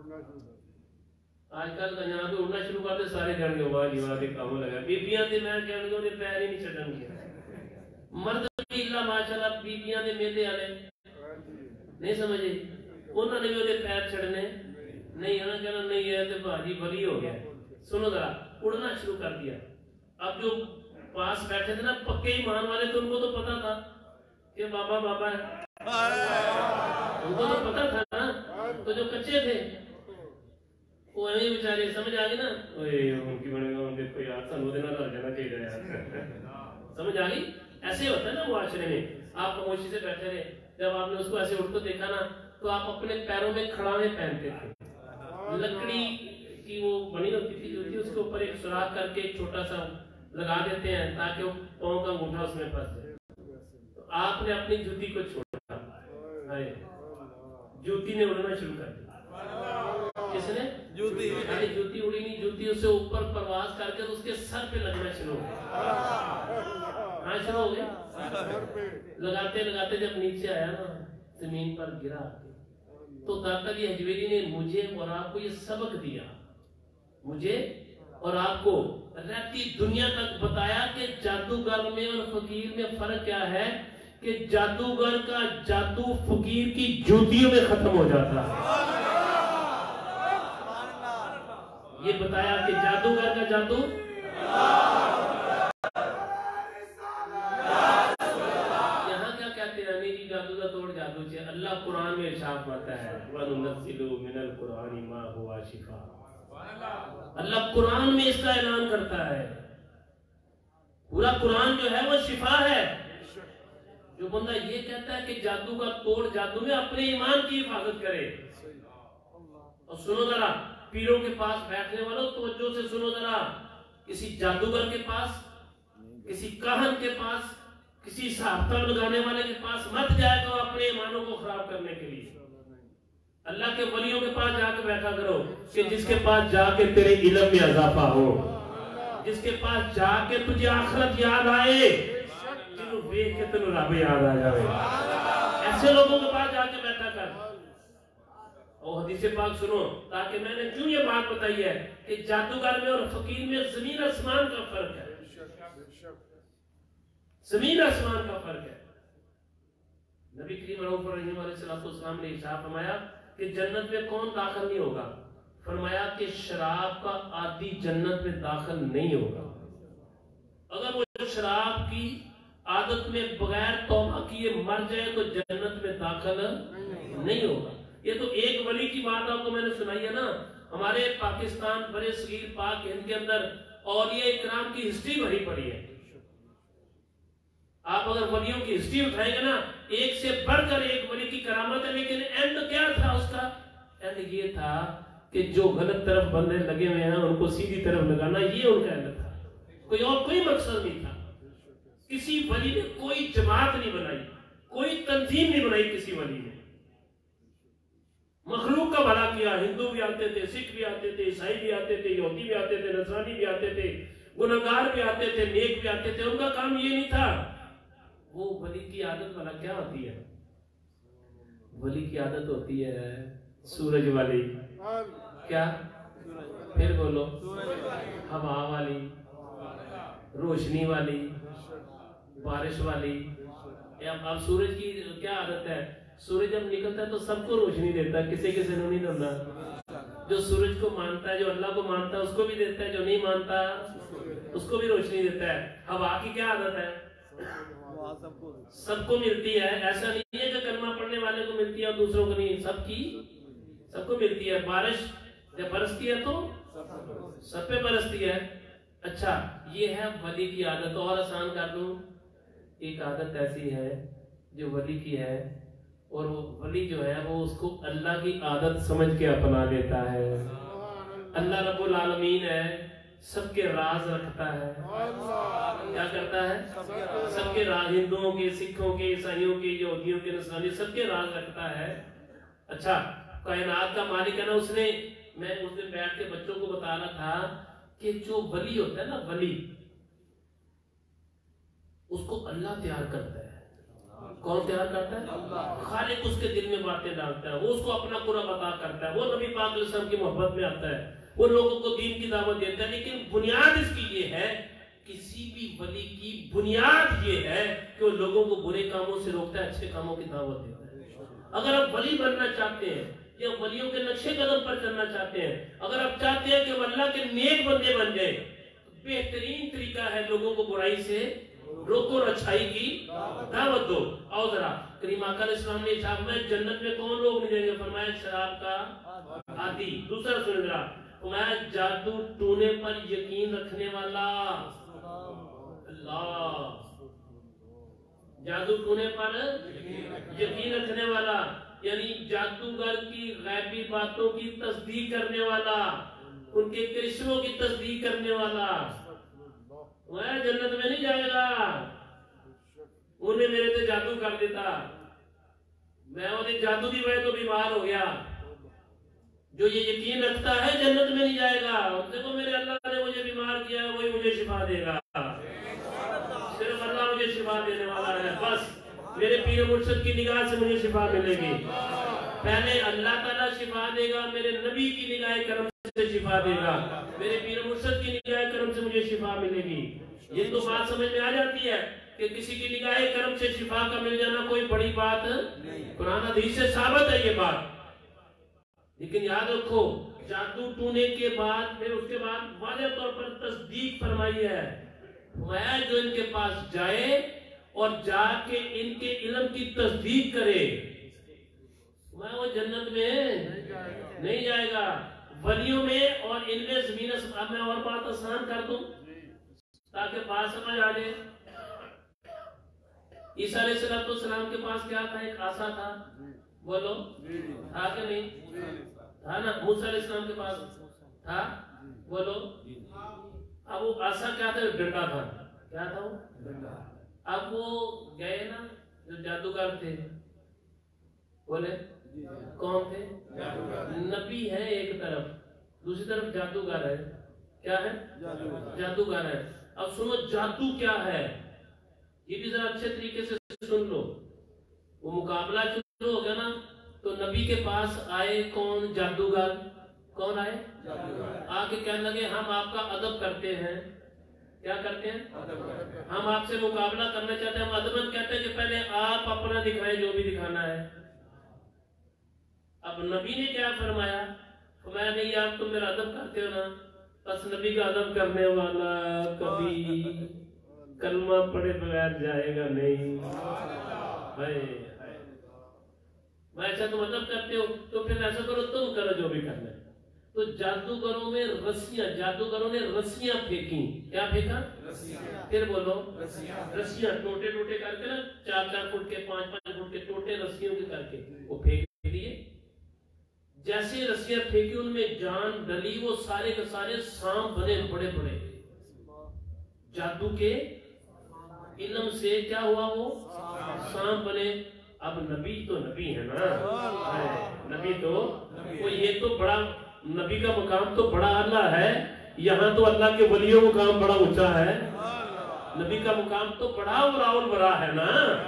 آج کل کا یہاں پہ اڑنا شروع کرتے سارے کہنے گے واہ جی واہ کے کام لگا. بیبیاں تے میں کہنے گے انہیں پیر ہی نہیں چڑھن گیا. مرد بھی اللہ ماشاءاللہ بیبیاں دے میلے والے نہیں سمجھے, انہوں نے بھی انہیں پیر چڑھنے نہیں, انہوں نے کہنا نہیں ہے تو بھاجی بلی ہو گیا. سنو ذرا, اڑنا شروع کر دیا. اب جو پاس بیٹھے تھے نا پکے ایمان والے, تو ان کو تو پتا تھا کہ بابا بابا ہے, ان کو تو پتا تھا نا. تو جو کچے تھے وہ ایویں بیچارے سمجھ آ گئی نا, ان کی بنے گا دیکھو یار سنو دینا لگ جانا چاہیے یار, سمجھ آ گئی. ایسے ہوتا ہے نا معاشرے میں. آپ خاموشی سے بیٹھے رہے, جب آپ نے اس کو ایسے اٹھ کو دیکھا نا تو آپ اپنے پیروں میں کھڑاوے پہنتے تھے. لکڑی کی وہ بنی ہوتی تھی جو تھی, اس کے اوپر ایک سوراخ کر کے ایک چھوٹا سا لگا دیتے ہیں تاکہ وہ پاؤں کا انگوٹھا اس میں پھنس جائے. تو آپ نے اپنی جوتی کو چھوڑا, جوتی نے اڑنا شروع کر دیا. کس نے, جوتی. جوتی اڑی نہیں, جوتی اسے اوپر پرواز کر کے اس کے سر پہ لگنا شروع ہو گیا. ہاں شروع ہو گیا. لگاتے لگاتے جب نیچے آیا نا زمین پر گرا, تو داتا جی حجویری نے مجھے اور آپ کو یہ سبق دیا, مجھے اور آپ کو رہتی دنیا تک بتایا کہ جادوگر میں اور فقیر میں فرق کیا ہے. کہ جادوگر کا جادو فقیر کی جوتیوں میں ختم ہو جاتا ہے. یہ بتایا کہ جادوگر کا جادو یہاں کیا کہتے ہیں میری جادو کا توڑ جادو چھے اللہ قرآن میں ارشاد فرماتا ہے وَنُنَزِّلُ مِنَ الْقُرْآنِ مَا هُوَ شِفَاءٌ اللہ قرآن میں اس کا اعلان کرتا ہے پورا قرآن جو ہے وہ شفا ہے جو بندہ یہ کہتا ہے کہ جادو کا توڑ جادو میں اپنے ایمان کی حفاظت کرے اور سنو ذرا پیروں کے پاس بیٹھنے والوں توجہ سے سنو ذرا کسی جادوگر کے پاس کسی کاہن کے پاس کسی ساختہ لگانے والے کے پاس مت جائے تو اپنے ایمانوں کو خراب کرنے کے لیے اللہ کے ولیوں کے پاس جا کے بیٹھا کرو کہ جس کے پاس جا کے تیرے علم میں اضافہ ہو جس کے پاس جا کے تجھے آخرت یاد آئے جنہوں دیکھ کے تنہوں رب یاد آ جائے ایسے لوگوں کے پاس جا کے بیٹھا کر اور حدیث پاک سنو تاکہ میں نے کیوں یہ بات بتائی ہے کہ جادوگر میں اور فقیر میں زمین آسمان کا فرق ہے زمین آسمان کا فرق ہے نبی کریم رحمۃ اللہ علیہ السلام نے ارشاد فرمایا کہ جنت میں کون داخل نہیں ہوگا فرمایا کہ شراب کا عادی جنت میں داخل نہیں ہوگا اگر وہ شراب کی عادت میں بغیر توبہ کیے مر جائے تو جنت میں داخل نہیں ہوگا یہ تو ایک ولی کی بات آپ کو میں نے سنائی ہے نا ہمارے پاکستان برے صغیر پاک ہند کے اندر اولیاء اکرام کی ہسٹری بھری پڑی ہے آپ اگر ولیوں کی ہسٹری اٹھائیں گے نا ایک سے بڑھ کر ایک ولی کی کرامت ہے لیکن اینڈ کیا تھا اس کا اینڈ یہ تھا کہ جو غلط طرف بندے لگے ہوئے ہیں ان کو سیدھی طرف لگانا یہ ان کا اینڈ تھا کوئی اور کوئی مقصد نہیں تھا کسی ولی نے کوئی جماعت نہیں بنائی کوئی تنظیم نہیں بنائی کسی ولی نے مخلوق کا بھلا کیا ہندو بھی آتے تھے سکھ بھی آتے تھے عیسائی بھی آتے تھے یہودی بھی آتے تھے نصرانی بھی آتے تھے گنہگار بھی آتے تھے نیک بھی آتے تھے ان کا کام یہ نہیں تھا وہ ولی کی عادت والا کیا ہوتی ہے ولی کی عادت ہوتی ہے سورج والی کیا پھر بولو ہوا والی روشنی والی بارش والی اب سورج کی کیا عادت ہے سورج جب نکلتا ہے تو سب کو روشنی دیتا ہے کسی کسی نے نہیں دیتا جو سورج کو مانتا ہے جو اللہ کو مانتا ہے اس کو بھی دیتا ہے جو نہیں مانتا اس کو بھی روشنی دیتا ہے ہوا کی کیا عادت ہے سب کو ملتی ہے ایسا نہیں ہے کہ کلمہ پڑھنے والے کو ملتی ہے اور دوسروں کو نہیں سب کی سب کو ملتی ہے بارش جب برستی ہے تو سب پہ برستی ہے اچھا یہ ہے ولی کی عادت اور آسان کر دوں ایک عادت ایسی ہے جو ولی کی ہے اور وہ ولی جو ہے وہ اس کو اللہ کی عادت سمجھ کے اپنا لیتا ہے اللہ رب العالمین ہے سب کے راز رکھتا ہے کیا کرتا ہے سب کے راز ہندوؤں کے سکھوں کے عیسائیوں کے یہودیوں کے نصرانی سب کے راز رکھتا ہے اچھا کائنات کا مالک ہے نا اس نے میں اس دن بیٹھ کے بچوں کو بتا رہا تھا کہ جو ولی ہوتا ہے نا ولی اس کو اللہ تیار کرتا ہے کون تیار کرتا ہے خالق اس کے دل میں باتیں ڈالتا ہے وہ اس کو اپنا قرب عطا کرتا ہے وہ نبی پاک علیہ السلام کی محبت میں آتا ہے وہ لوگوں کو دین کی دعوت دیتا ہے لیکن بنیاد اس کی یہ ہے کسی بھی ولی کی بنیاد یہ ہے کہ وہ لوگوں کو برے کاموں سے روکتا ہے اچھے کاموں کی دعوت دیتا ہے اگر آپ ولی بننا چاہتے ہیں یا ولیوں کے نقشے قدم پر چلنا چاہتے ہیں اگر آپ چاہتے ہیں کہ وہ اللہ کے نیک بندے بن جائیں بہترین طریقہ ہے لوگوں کو برائی سے روکو اور اچھائی کی دعوت دو آؤ ذرا کریم آقا علیہ السلام نے ارشاد فرمایا جنت میں کون لوگ نہیں جائیں گے فرمایا شراب کا عادی دوسرا سن ذرا فرمایا جادو ٹونے پر یقین رکھنے والا اللہ جادو ٹونے پر یقین رکھنے والا یعنی جادوگر کی غیبی باتوں کی تصدیق کرنے والا ان کے کرشموں کی تصدیق کرنے والا وہ جنت میں نہیں جائے گا انہیں میرے سے جادو کر دیتا میں انہیں جادو دی وجہ تو بیمار ہو گیا جو یہ یقین رکھتا ہے جنت میں نہیں جائے گا دیکھو میرے اللہ نے مجھے بیمار کیا ہے وہی مجھے شفا دے گا صرف اللہ مجھے شفا دینے والا ہے بس میرے پیر مرشد کی نگاہ سے مجھے شفا ملے گی پہلے اللہ تعالیٰ شفا دے گا میرے نبی کی نگاہ کرم سے شفا دے گا میرے پیر مرشد کی نگاہ کرم سے مجھے شفا ملے گی یہ تو بات سمجھ میں آ جاتی ہے کہ کسی کی نگاہ کرم سے شفا کا مل جانا کوئی بڑی بات قرآن حدیث سے ثابت ہے یہ بات لیکن یاد رکھو جادو ٹونے کے بعد پھر اس کے بعد واضح طور پر تصدیق فرمائی ہے، فرمایا جو ان کے پاس جائے اور جا کے ان کے علم کی تصدیق کرے میں وہ جنت میں نہیں جائے گا، ولیوں میں اور ان میں زمین اب میں اور بات آسان کر دوں تاکہ بات سمجھ آ جائے۔ عیسیٰ علیہ السلام کے پاس کیا تھا؟ ایک عصا تھا، بولو تھا کہ نہیں تھا نا؟ موسیٰ علیہ السلام کے پاس تھا، بولو۔ اب وہ عصا کیا تھا؟ ڈنڈا تھا، کیا تھا وہ؟ اب وہ گئے نا جو جادوگر تھے، بولے کون تھے؟ نبی ہے ایک طرف، دوسری طرف جادوگر ہے، کیا ہے؟ جادوگر ہے۔ اب سنو جادو کیا ہے، یہ بھی ذرا اچھے طریقے سے سن لو۔ وہ مقابلہ شروع ہو گیا نا، تو نبی کے پاس آئے کون؟ جادوگر۔ کون آئے؟ آ کے کہنے لگے ہم آپ کا ادب کرتے ہیں۔ کیا کرتے ہیں؟ ہم آپ سے مقابلہ کرنا چاہتے ہیں۔ ہم ادبن کہتے ہیں کہ پہلے آپ اپنا دکھائیں جو بھی دکھانا ہے۔ اب نبی نے کیا فرمایا؟ فرمایا نہیں آپ تم میرا ادب کرتے ہو نا، بس نبی کا ادب کرنے والا کبھی کلمہ پڑھے بغیر جائے گا نہیں۔ میں ایسا تم ادب کرتے ہو تو پھر ایسا کرو، تم کرو جو بھی کرنا ہے۔ تو جادوگروں میں رسیاں، جادوگروں نے رسیاں پھینکی۔ کیا پھینکا؟ پھر بولو رسیاں، ٹوٹے ٹوٹے کر کے نا، چار چار فٹ کے، پانچ پانچ فٹ کے ٹوٹے رسیوں کے کر کے وہ پھینک دیے۔ جیسے رسیاں پھینکی ان میں جان ڈلی، وہ سارے کے سارے سانپ بنے بڑے بڑے۔ جادو کے علم سے کیا ہوا؟ وہ سانپ بنے۔ اب نبی تو نبی ہے نا، نبی تو وہ یہ تو بڑا، نبی کا مقام تو بڑا اعلیٰ ہے، یہاں تو اللہ کے ولیوں مقام بڑا اونچا ہے، نبی کا مقام تو بڑا اور اول بڑا ہے نا۔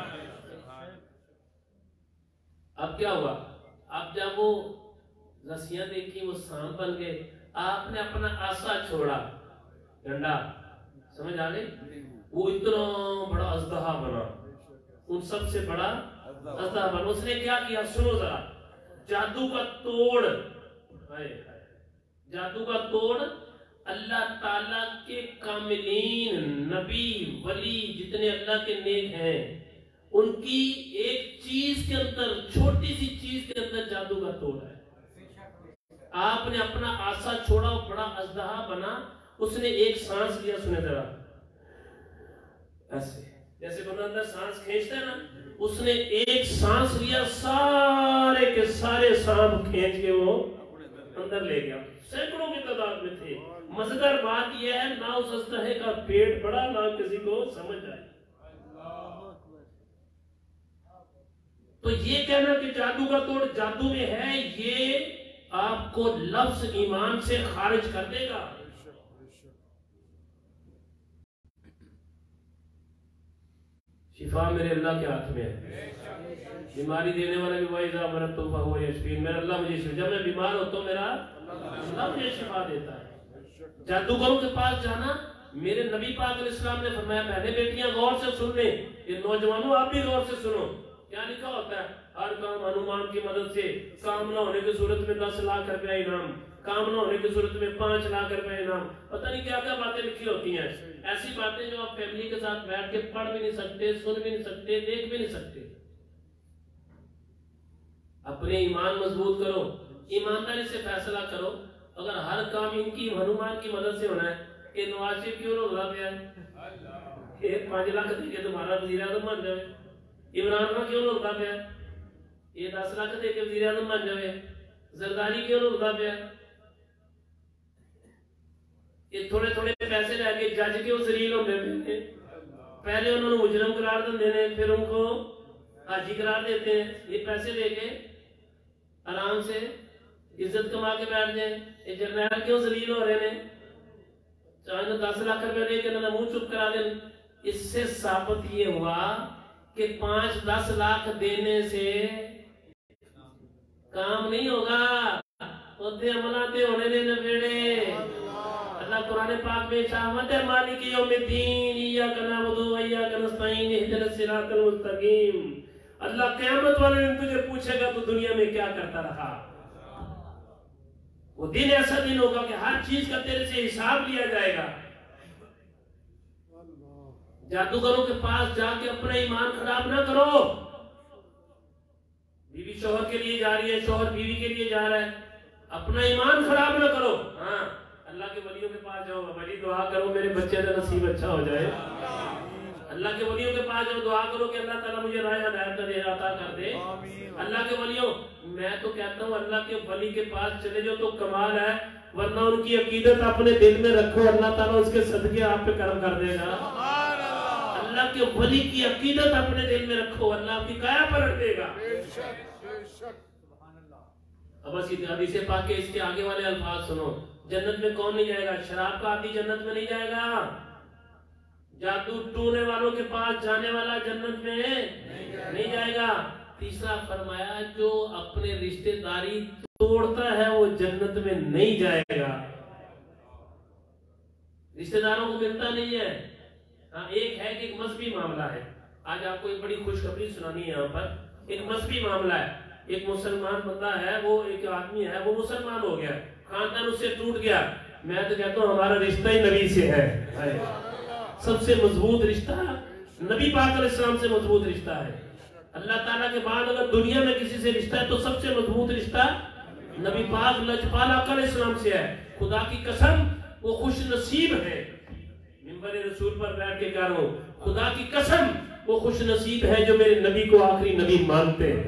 اب کیا ہوا؟ اب جب وہ رسیاں دیکھی وہ سانپ بن گئے، آپ نے اپنا عصا چھوڑا، ڈنڈا، سمجھ آ گئی؟ وہ اتنا بڑا اژدہا بنا، ان سب سے بڑا اژدہا بنا۔ اس نے کیا کیا؟ سنو ذرا، جادو کا توڑ، جادو کا توڑ اللہ تعالیٰ کے کاملین، نبی ولی جتنے اللہ کے نیک ہیں، ان کی ایک چیز کے اندر، چھوٹی سی چیز کے اندر جادو کا توڑ ہے۔ آپ نے اپنا عصا چھوڑا، بڑا اژدہا بنا، اس نے ایک سانس لیا، سنے ذرا ایسے جیسے بندہ اندر سانس کھینچتا ہے نا، اس نے ایک سانس لیا، سارے کے سارے سانپ کھینچ کے وہ اندر لے گیا، سینکڑوں کی تعداد میں تھے۔ مزیدار بات یہ ہے نہ اس اژدہے کا پیٹ بڑا، نہ کسی کو سمجھ آئے۔ تو یہ کہنا کہ جادو کا توڑ جادو میں ہے، یہ آپ کو لفظ ایمان سے خارج کر دے گا۔ شفا میرے اللہ کے ہاتھ میں ہے، بیماری دینے والا بھی وَإِذَا مَرِضْتُ فَهُوَ يَشْفِينِ، میرا اللہ مجھے شفا، جب میں بیمار ہوتا ہوں میرا اللہ مجھے شفا دیتا ہے۔ جادوگروں کے پاس جانا، میرے نبی پاک علیہ السلام نے فرمایا، بہنیں بیٹیاں غور سے سن لیں، یہ نوجوانوں آپ بھی غور سے سنو، کیا لکھا ہوتا ہے؟ ہر کام ہنومان کی مدد سے، کام نہ ہونے کی صورت میں دس لاکھ روپے انعام، کام نہ ہونے کی صورت میں پانچ لاکھ روپے انعام، پتہ نہیں کیا کیا باتیں لکھی ہوتی ہیں، ایسی باتیں جو آپ فیملی کے ساتھ بیٹھ کے پڑھ بھی نہیں سکتے، سن بھی نہیں سکتے، دیکھ بھی نہیں سکتے۔ اپنے ایمان مضبوط کرو، ایمانداری سے فیصلہ کرو۔ اگر ہر کام ان کی ہنومان کی مدد سے ہونا ہے، کہ نواز شریف کیوں روزہ پہ ہے، ایک پانچ لاکھ دے کے تمہارا وزیر اعظم بن جائے، عمران خان کیوں روزہ پہ ہے، یہ دس لاکھ دے کے وزیر اعظم بن جائے، زرداری کیوں روزہ پہ ہے، یہ تھوڑے تھوڑے پیسے لے کے جج کیوں ذلیل ہوتے ہیں، پہلے انہوں نے مجرم قرار دینے، پھر ان کو حاجی قرار دیتے ہیں، یہ پیسے لے کے آرام سے عزت کما کے بیٹھ جائیں، یہ جرنیل کیوں ذلیل ہو رہے ہیں، چاہے دس لاکھ روپے دے کے انہوں نے منہ چپ کرا دیں۔ اس سے ثابت یہ ہوا کہ پانچ دس لاکھ دینے سے کام نہیں ہوگا، ہوتے عملاتے ہونے دینے بیڑے۔ اللہ قرآن پاک میں شاہمت ہے، مالک یوم الدین، ایاک نعبد و ایاک نستعین، اہدنا الصراط المستقیم۔ اللہ قیامت والے دن تجھے پوچھے گا تو دنیا میں کیا کرتا رہا۔ وہ دن ایسا دن ہوگا کہ ہر چیز کا تیرے سے حساب لیا جائے گا. جادوگروں کے پاس جا کے اپنا ایمان خراب نہ کرو. بیوی شوہر کے لیے جا رہی ہے, شوہر بیوی کے لیے جا رہا ہے, اپنا ایمان خراب نہ کرو. ہاں اللہ کے ولیوں کے پاس جاؤ, ولی دعا کرو میرے بچے کا نصیب اچھا ہو جائے. اللہ کے ولیوں کے پاس جاؤ, دعا کرو کہ اللہ تعالیٰ مجھے راہ ہدایت کا دے عطا کر دے. اللہ کے ولیوں, میں تو کہتا ہوں اللہ کے ولی کے پاس چلے جاؤ تو کمال ہے, ورنہ ان کی عقیدت اپنے دل میں رکھو, اللہ تعالیٰ اس کے صدقے آپ پہ کرم کر دے گا. اللہ کے ولی کی عقیدت اپنے دل میں رکھو, اللہ آپ کی کایا پلٹ دے گا. اب بس حدیث پاک کے اس کے آگے والے الفاظ سنو. جنت میں کون نہیں جائے گا؟ شراب کا عادی جنت میں نہیں جائے گا. جادو ٹونے والوں کے پاس جانے والا جنت میں نہیں جائے گا. تیسرا فرمایا جو اپنے رشتہ داری توڑتا ہے وہ جنت میں نہیں جائے گا. رشتہ داروں کو ملتا نہیں ہے. ہاں ایک ہے کہ ایک مذہبی معاملہ ہے. آج آپ کو ایک بڑی خوشخبری سنانی ہے یہاں پر. ایک مذہبی معاملہ ہے. ایک مسلمان بندہ ہے, وہ ایک آدمی ہے, وہ مسلمان ہو گیا, خاندان اس سے ٹوٹ گیا. میں تو کہتا ہوں ہمارا رشتہ ہی نبی سے ہے. سب سے مضبوط رشتہ نبی پاک علیہ السلام سے مضبوط رشتہ ہے. اللہ تعالیٰ کے بعد اگر دنیا میں کسی سے رشتہ ہے تو سب سے مضبوط رشتہ نبی پاک لجپال آقا علیہ السلام سے ہے. خدا کی قسم وہ خوش نصیب ہے. منبر رسول پر بیٹھ کے کہہ رہا ہوں, خدا کی قسم وہ خوش نصیب ہے جو میرے نبی کو آخری نبی مانتے ہیں.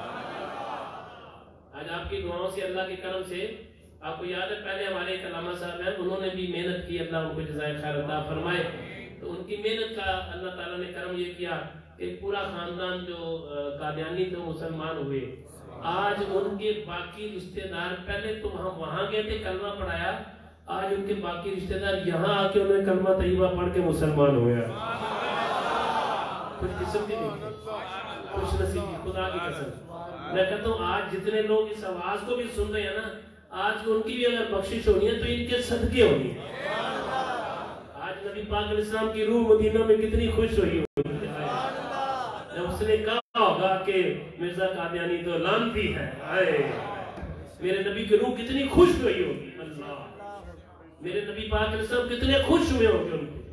آج آپ کی دعاؤں سے, اللہ کے کرم سے, آپ کو یاد ہے پہلے ہمارے ایک علامہ صاحب ہیں, انہوں نے بھی محنت کی, اللہ ان کو جزائے خیر عطا فرمائے. تو ان کی محنت کا اللہ تعالیٰ نے کرم یہ کیا کہ پورا خاندان جو قادیانی تھے مسلمان ہوئے. آج ان کے باقی رشتہ دار, پہلے تو ہم وہاں گئے تھے کلمہ پڑھایا, آج ان کے باقی رشتہ دار یہاں آ کے انہوں نے کلمہ طیبہ پڑھ کے مسلمان ہوئے. کچھ قسم کی نہیں, کچھ نصیب کی, خدا کی قسم. میں کہتا ہوں آج جتنے لوگ اس آواز کو بھی سن رہے ہیں نا, آج ان کی بھی اگر بخشش ہونی ہے تو ان کے صدقے ہونی ہے. آج نبی پاک علیہ السلام کی روح مدینہ میں کتنی خوش ہوئی ہوگی جب اس نے کہا ہوگا کہ مرزا قادیانی تو لعنتی ہے. میرے نبی کی روح کتنی خوش ہوئی ہوگی. اللہ, میرے نبی پاک علیہ السلام کتنے خوش ہوئے ہوں گے ان کو.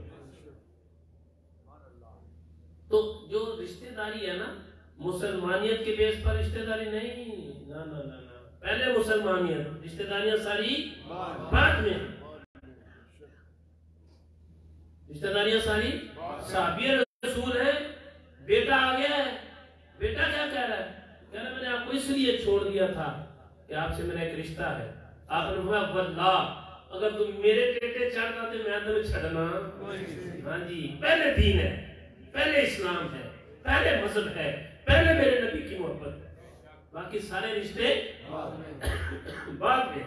تو جو رشتہ داری ہے نا, مسلمانیت کے بیس پر رشتہ داری نہیں, نا نا نا نا, پہلے مسلمانیت, رشتہ داریاں ساری بعد میں. رشتہ داریاں ساری صحابی رسول ہے. بیٹا آ گیا ہے, بیٹا کیا کہہ رہا ہے؟ کہہ رہا ہے میں نے آپ کو اس لیے چھوڑ دیا تھا کہ آپ سے میرا ایک رشتہ ہے. آپ نے فرمایا واللہ اگر تم میرے ٹیٹے چڑھنا تو میں تمہیں چھڑنا. ہاں جی, پہلے دین ہے, پہلے اسلام ہے, پہلے مذہب ہے, پہلے میرے نبی کی محبت ہے, باقی سارے رشتے بعد میں.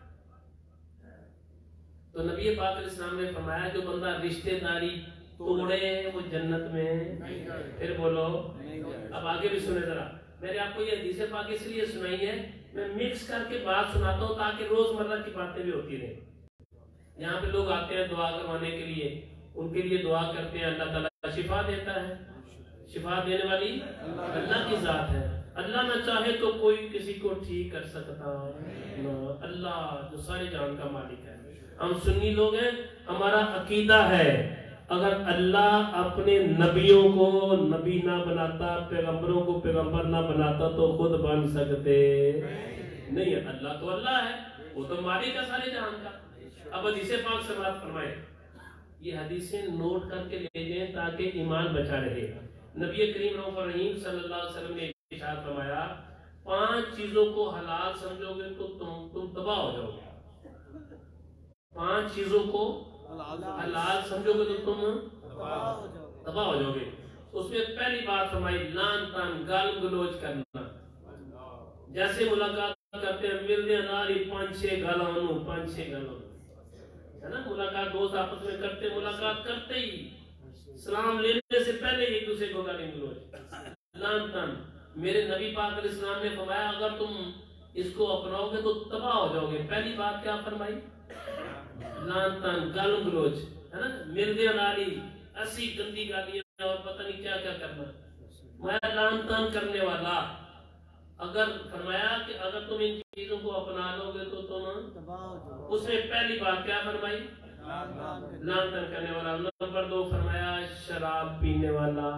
تو نبی پاک علیہ السلام نے فرمایا جو بندہ رشتے داری توڑے وہ جنت میں. پھر بولو, اب آگے بھی سنے ذرا. میں نے آپ کو یہ حدیث پاک اس لیے سنائی ہے, میں مکس کر کے بات سناتا ہوں تاکہ روزمرہ کی باتیں بھی ہوتی رہیں. یہاں پہ لوگ آتے ہیں دعا کروانے کے لیے, ان کے لیے دعا کرتے ہیں, اللہ تعالیٰ شفا دیتا ہے. شفا دینے والی اللہ کی ذات ہے. اللہ نہ چاہے تو کوئی کسی کو ٹھیک کر سکتا نہ, اللہ جو سارے جان کا مالک ہے. ہم سنی لوگ ہیں, ہمارا عقیدہ ہے اگر اللہ اپنے نبیوں کو نبی نہ بناتا, پیغمبروں کو پیغمبر نہ بناتا تو خود بن سکتے نہیں. اللہ تو اللہ ہے, وہ تو مالک ہے سارے جہان کا. اب حدیث پاک سے بات فرمائے, یہ حدیثیں نوٹ کر کے لے جائیں تاکہ ایمان بچا رہے. نبی کریم رؤوف الرحیم صلی اللہ علیہ وسلم نے ارشاد فرمایا پانچ چیزوں کو حلال سمجھو گے تو تم تم تباہ ہو جاؤ گے. پانچ چیزوں کو حلال سمجھو گے تو تم تباہ ہو جاؤ گے. اس میں پہلی بات فرمائی لان تان گال گلوچ کرنا. جیسے ملاقات کرتے ہیں ملتے ہیں ناری پانچ چھ گالانوں پانچ چھ گالانوں ہے نا, ملاقات دوست آپس میں کرتے, ملاقات کرتے ہی سلام لینے سے پہلے ایک دوسرے کو گالی گلوچ. لان تان, میرے نبی پاک علیہ السلام نے فرمایا اگر تم اس کو اپناؤ گے تو تباہ ہو جاؤ گے. پہلی بات کیا فرمائی؟ لان تان گال گلوچ ہے نا, ملتے ہیں ناری ایسی گندی گالیاں اور پتہ نہیں کیا کیا کرنا. میں لان تان کرنے والا, اگر فرمایا کہ اگر تم ان چیزوں کو اپنا لو گے تو تم، اس میں پہلی بات کیا فرمائی؟ لان تن کرنے والا. نمبر دو فرمایا شراب پینے والا.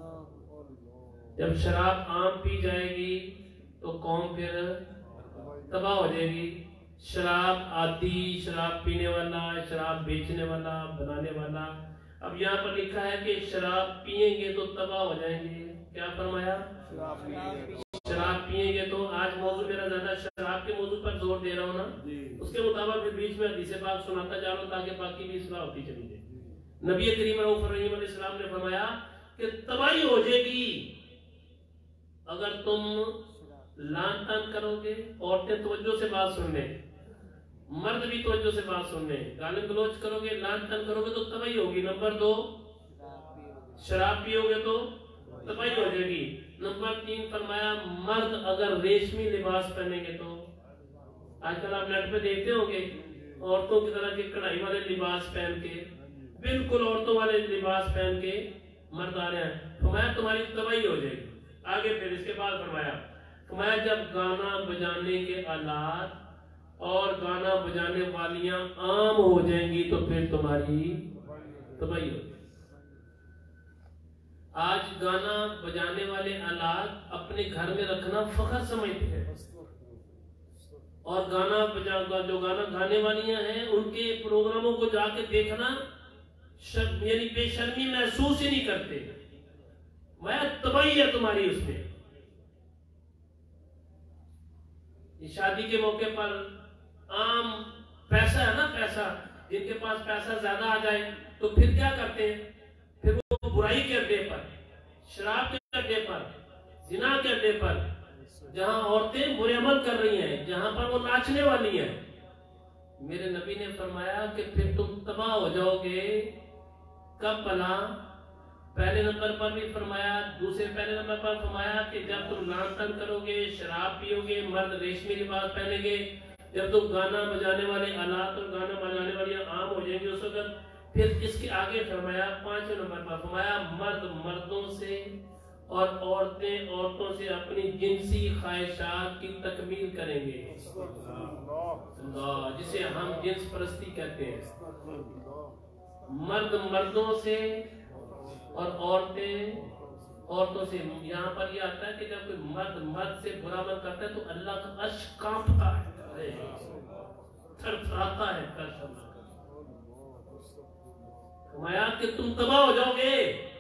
جب شراب عام پی جائے گی تو قوم پھر تباہ ہو جائے گی. شراب عادی، شراب پینے والا، شراب بیچنے والا، بنانے والا. اب یہاں پر لکھا ہے کہ شراب پئیں گے تو تباہ ہو جائیں گے. کیا فرمایا؟ شراب پئیں گے تو. آج موضوع میرا زیادہ شراب کے موضوع پر زور دے رہا ہوں نا، اس کے مطابق پھر بیچ میں حدیث پاک سناتا جا رہا ہوں تاکہ باقی بھی اصلاح ہوتی چلی جائے. نبی کریم رؤوف الرحیم علیہ السلام نے فرمایا کہ تباہی ہو جائے گی اگر تم لان تان کرو گے. عورتیں توجہ سے بات سن لیں، مرد بھی توجہ سے بات سن لیں. گالی گلوچ کرو گے، لان تان کرو گے تو تباہی ہوگی. نمبر دو شراب پیو گے تو تباہی ہو جائے گی. نمبر تین فرمایا مرد اگر ریشمی لباس پہنیں گے تو. آج کل آپ نیٹ پہ دیکھتے ہوں گے عورتوں کی طرح کے کڑھائی والے لباس پہن کے، بالکل عورتوں والے لباس پہن کے مرد آ رہے ہیں. فرمایا تمہاری تباہی ہو جائے گی. آگے پھر اس کے بعد فرمایا فرمایا جب گانا بجانے کے آلات اور گانا بجانے والیاں عام ہو جائیں گی تو پھر تمہاری تباہی ہو جائے گی. آج گانا بجانے والے آلات اپنے گھر میں رکھنا فخر سمجھتے ہیں، اور گانا بجا جو گانا گانے والیاں ہیں ان کے پروگراموں کو جا کے دیکھنا شرم یعنی بے شرمی محسوس ہی نہیں کرتے. میں تباہی ہے تمہاری اس میں. شادی کے موقع پر عام پیسہ ہے نا، پیسہ جن کے پاس پیسہ زیادہ آ جائے تو پھر کیا کرتے ہیں؟ پھر وہ برائی کے اڈے پر، شراب کے اڈے پر، زنا کے اڈے پر، جہاں عورتیں برے عمل کر رہی ہیں، جہاں پر وہ ناچنے والی ہیں، میرے نبی نے فرمایا کہ پھر تم تباہ ہو جاؤ گے. کب بلا؟ پہلے نمبر پر بھی فرمایا، دوسرے پہلے نمبر پر فرمایا کہ جب تم لان تان کرو گے، شراب پیو گے، مرد ریشمی لباس پہنیں گے، جب تم گانا بجانے والے آلات اور گانا بجانے والی عام ہو جائیں گے اس وقت. پھر اس کے آگے فرمایا پانچویں نمبر پر فرمایا مرد مردوں سے اور عورتیں عورتوں سے اپنی جنسی خواہشات کی تکمیل کریں گے، جسے ہم جنس پرستی کہتے ہیں. مرد مردوں سے اور عورتیں عورتوں سے. یہاں پر یہ آتا ہے کہ جب کوئی مرد مرد سے برا عمل کرتا ہے تو اللہ کا عرش کانپتا ہے، تھر تھراتا ہے. فرمایا کہ تم تباہ ہو جاؤ گے.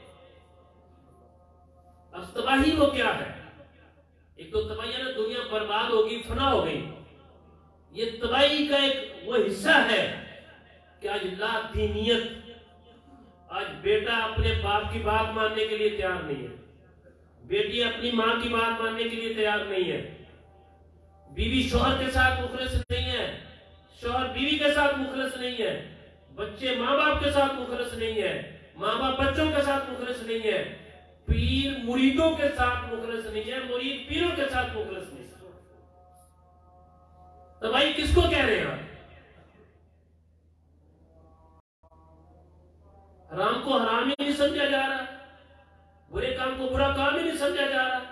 اب تباہی وہ کیا ہے؟ ایک تو تباہی ہے نا، دنیا برباد ہوگی، فنا ہو گئی. یہ تباہی کا ایک وہ حصہ ہے کہ آج لا دینیت، آج بیٹا اپنے باپ کی بات ماننے کے لیے تیار نہیں ہے، بیٹی اپنی ماں کی بات ماننے کے لیے تیار نہیں ہے، بیوی شوہر کے ساتھ مخلص نہیں ہے، شوہر بیوی کے ساتھ مخلص نہیں ہے، بچے ماں باپ کے ساتھ مخلص نہیں ہے، ماں باپ بچوں کے ساتھ مخلص نہیں ہے، پیر مریدوں کے ساتھ مخلص نہیں ہے، مرید پیروں کے ساتھ مخلص نہیں ہے. تو بھائی کس کو کہہ رہے ہیں آپ؟ حرام کو حرام ہی نہیں سمجھا جا رہا، برے کام کو برا کام ہی نہیں سمجھا جا رہا.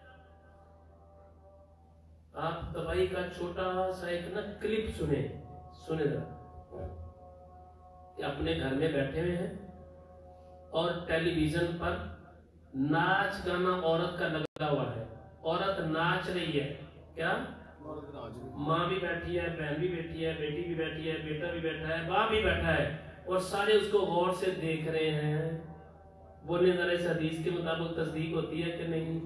آپ تباہی کا چھوٹا سا ایک نا کلپ سنیں سنیں ذرا کہ اپنے گھر میں بیٹھے ہوئے ہیں اور ٹیلی ویژن پر ناچ گانا عورت کا لگا ہوا ہے، عورت ناچ رہی ہے. کیا؟ ماں بھی بیٹھی ہے، بہن بھی بیٹھی ہے، بیٹی بھی بیٹھی ہے، بیٹا بھی بیٹھا ہے، باپ بھی بیٹھا ہے، اور سارے اس کو غور سے دیکھ رہے ہیں. بولنے ذرا اس حدیث کے مطابق تصدیق ہوتی ہے کہ نہیں؟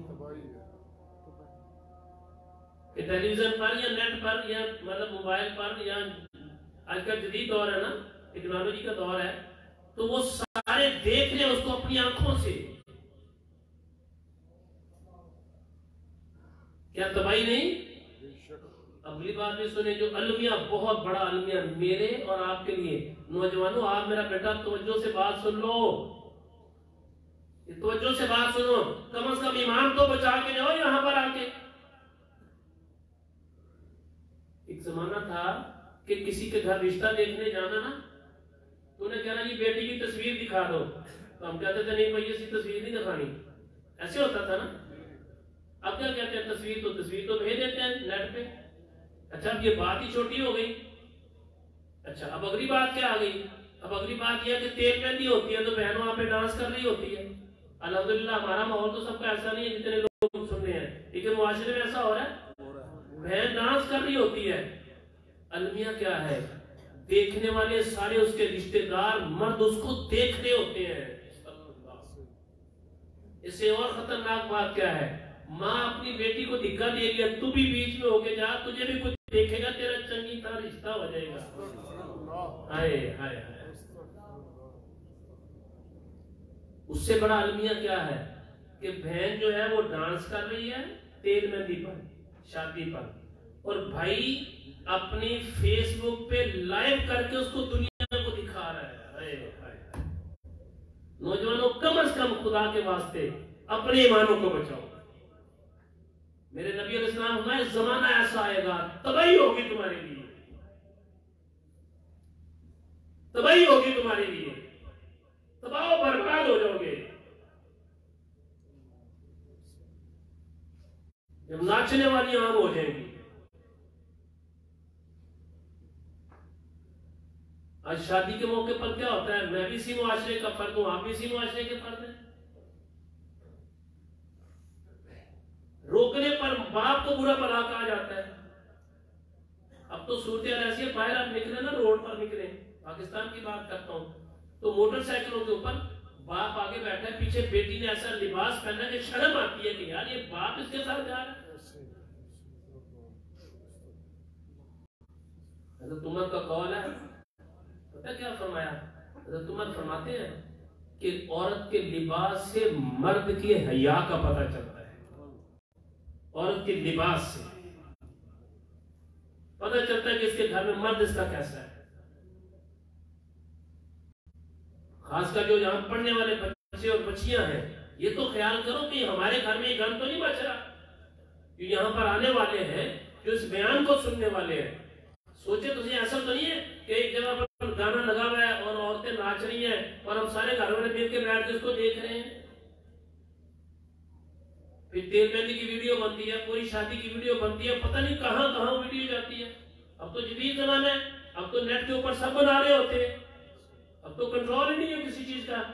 کہ ٹیلی ویژن پر یا نیٹ پر یا مطلب موبائل پر یا آج کل جدید دور ہے نا، ٹیکنالوجی کا دور ہے، تو وہ سارے دیکھ رہے ہیں اس کو اپنی آنکھوں سے. کیا تباہی نہیں؟ اگلی بات بھی سنیں، جو المیہ بہت بڑا المیہ میرے اور آپ کے لیے. نوجوانوں آپ میرا بیٹا توجہ سے بات سن لو، توجہ سے بات سنو، کم از کم ایمان تو بچا کے جاؤ. یہاں پر آ کے ایک زمانہ تھا کہ کسی کے گھر رشتہ دیکھنے جانا نا تو انہیں کہنا یہ بیٹی کی تصویر دکھا دو، تو ہم کہتے تھے نہیں بھائی ایسی تصویر نہیں دکھانی. ایسے ہوتا تھا نا. اب کیا کہتے ہیں تصویر تو تصویر تو بھیج دیتے ہیں نیٹ پہ. اچھا اب یہ بات ہی چھوٹی ہو گئی. اچھا اب اگلی بات کیا آ گئی؟ اب اگلی بات یہ ہے کہ تیل مہندی ہوتی ہے تو بہن وہاں پہ ڈانس کر رہی ہوتی ہے. الحمدللہ ہمارا ماحول تو سب کا ایسا نہیں ہے جتنے لوگ سن رہے ہیں، لیکن معاشرے میں ایسا ہو رہا ہے بہن ڈانس کر رہی ہوتی ہے. المیہ کیا ہے؟ دیکھنے والے سارے اس کے رشتہ دار مرد اس کو دیکھ رہے ہوتے ہیں. اس سے اور خطرناک بات کیا ہے؟ ماں اپنی بیٹی کو دھکا دے رہی ہے، تو بھی بیچ میں ہو کے جا، تجھے بھی کچھ دیکھے گا، تیرا چنگی طرح رشتہ ہو جائے گا. ہائے ہائے ہائے. اس سے بڑا المیہ کیا ہے کہ بہن جو ہے وہ ڈانس کر رہی ہے تیل مہندی پر، شادی پر، اور بھائی اپنی فیس بک پہ لائیو کر کے اس کو دنیا کو دکھا رہا ہے. ہائے ہائے ہائے. نوجوانوں کم از کم خدا کے واسطے اپنے ایمانوں کو بچاؤ. میرے نبی علیہ السلام فرمائے زمانہ ایسا آئے گا تباہی ہوگی تمہارے لیے، تباہی ہوگی تمہارے لیے، تباہ و برباد ہو جاؤ گے. جب ناچنے والی عام ہو جائیں گی. آج شادی کے موقع پر کیا ہوتا ہے؟ میں بھی اسی معاشرے کا فرد ہوں، آپ بھی اسی معاشرے کے فرد ہیں. روکنے پر باپ کو برا بھلا کہا جاتا ہے. اب تو صورتحال ایسی ہے، باہر آپ نکلے نا، روڈ پر نکلے، پاکستان کی بات کرتا ہوں، تو موٹر سائیکلوں کے اوپر باپ آگے بیٹھا ہے، پیچھے بیٹی نے ایسا لباس پہنا ہے کہ شرم آتی ہے کہ یار یہ باپ اس کے ساتھ جا رہا ہے. حضرت عمر کا قول ہے، پتہ کیا فرمایا؟ حضرت عمر فرماتے ہیں کہ عورت کے لباس سے مرد کے حیا کا پتہ چلتا ہے. عورت کے لباس سے پتہ چلتا ہے کہ اس کے گھر میں مرد اس کا کیسا ہے. خاص کر جو یہاں پڑھنے والے بچے اور بچیاں ہیں، یہ تو خیال کرو کہ ہمارے گھر میں یہ گن تو نہیں بچ رہا. جو یہاں پر آنے والے ہیں، جو اس بیان کو سننے والے ہیں، سوچے تو ایسا تو نہیں ہے کہ ایک جگہ پر گانا لگا ہوا ہے اور عورتیں ناچ رہی ہیں اور ہم سارے گھر والے مل کے بیٹھ کے اس کو دیکھ رہے ہیں. پھر تیل مہندی کی ویڈیو بنتی ہے، پوری شادی کی ویڈیو بنتی ہے، پتہ نہیں کہاں کہاں ویڈیو جاتی ہے. اب تو جدید زمانہ ہے، اب تو نیٹ کے اوپر سب بنا رہے ہوتے ہیں، اب تو کنٹرول ہی نہیں ہے کسی چیز کا.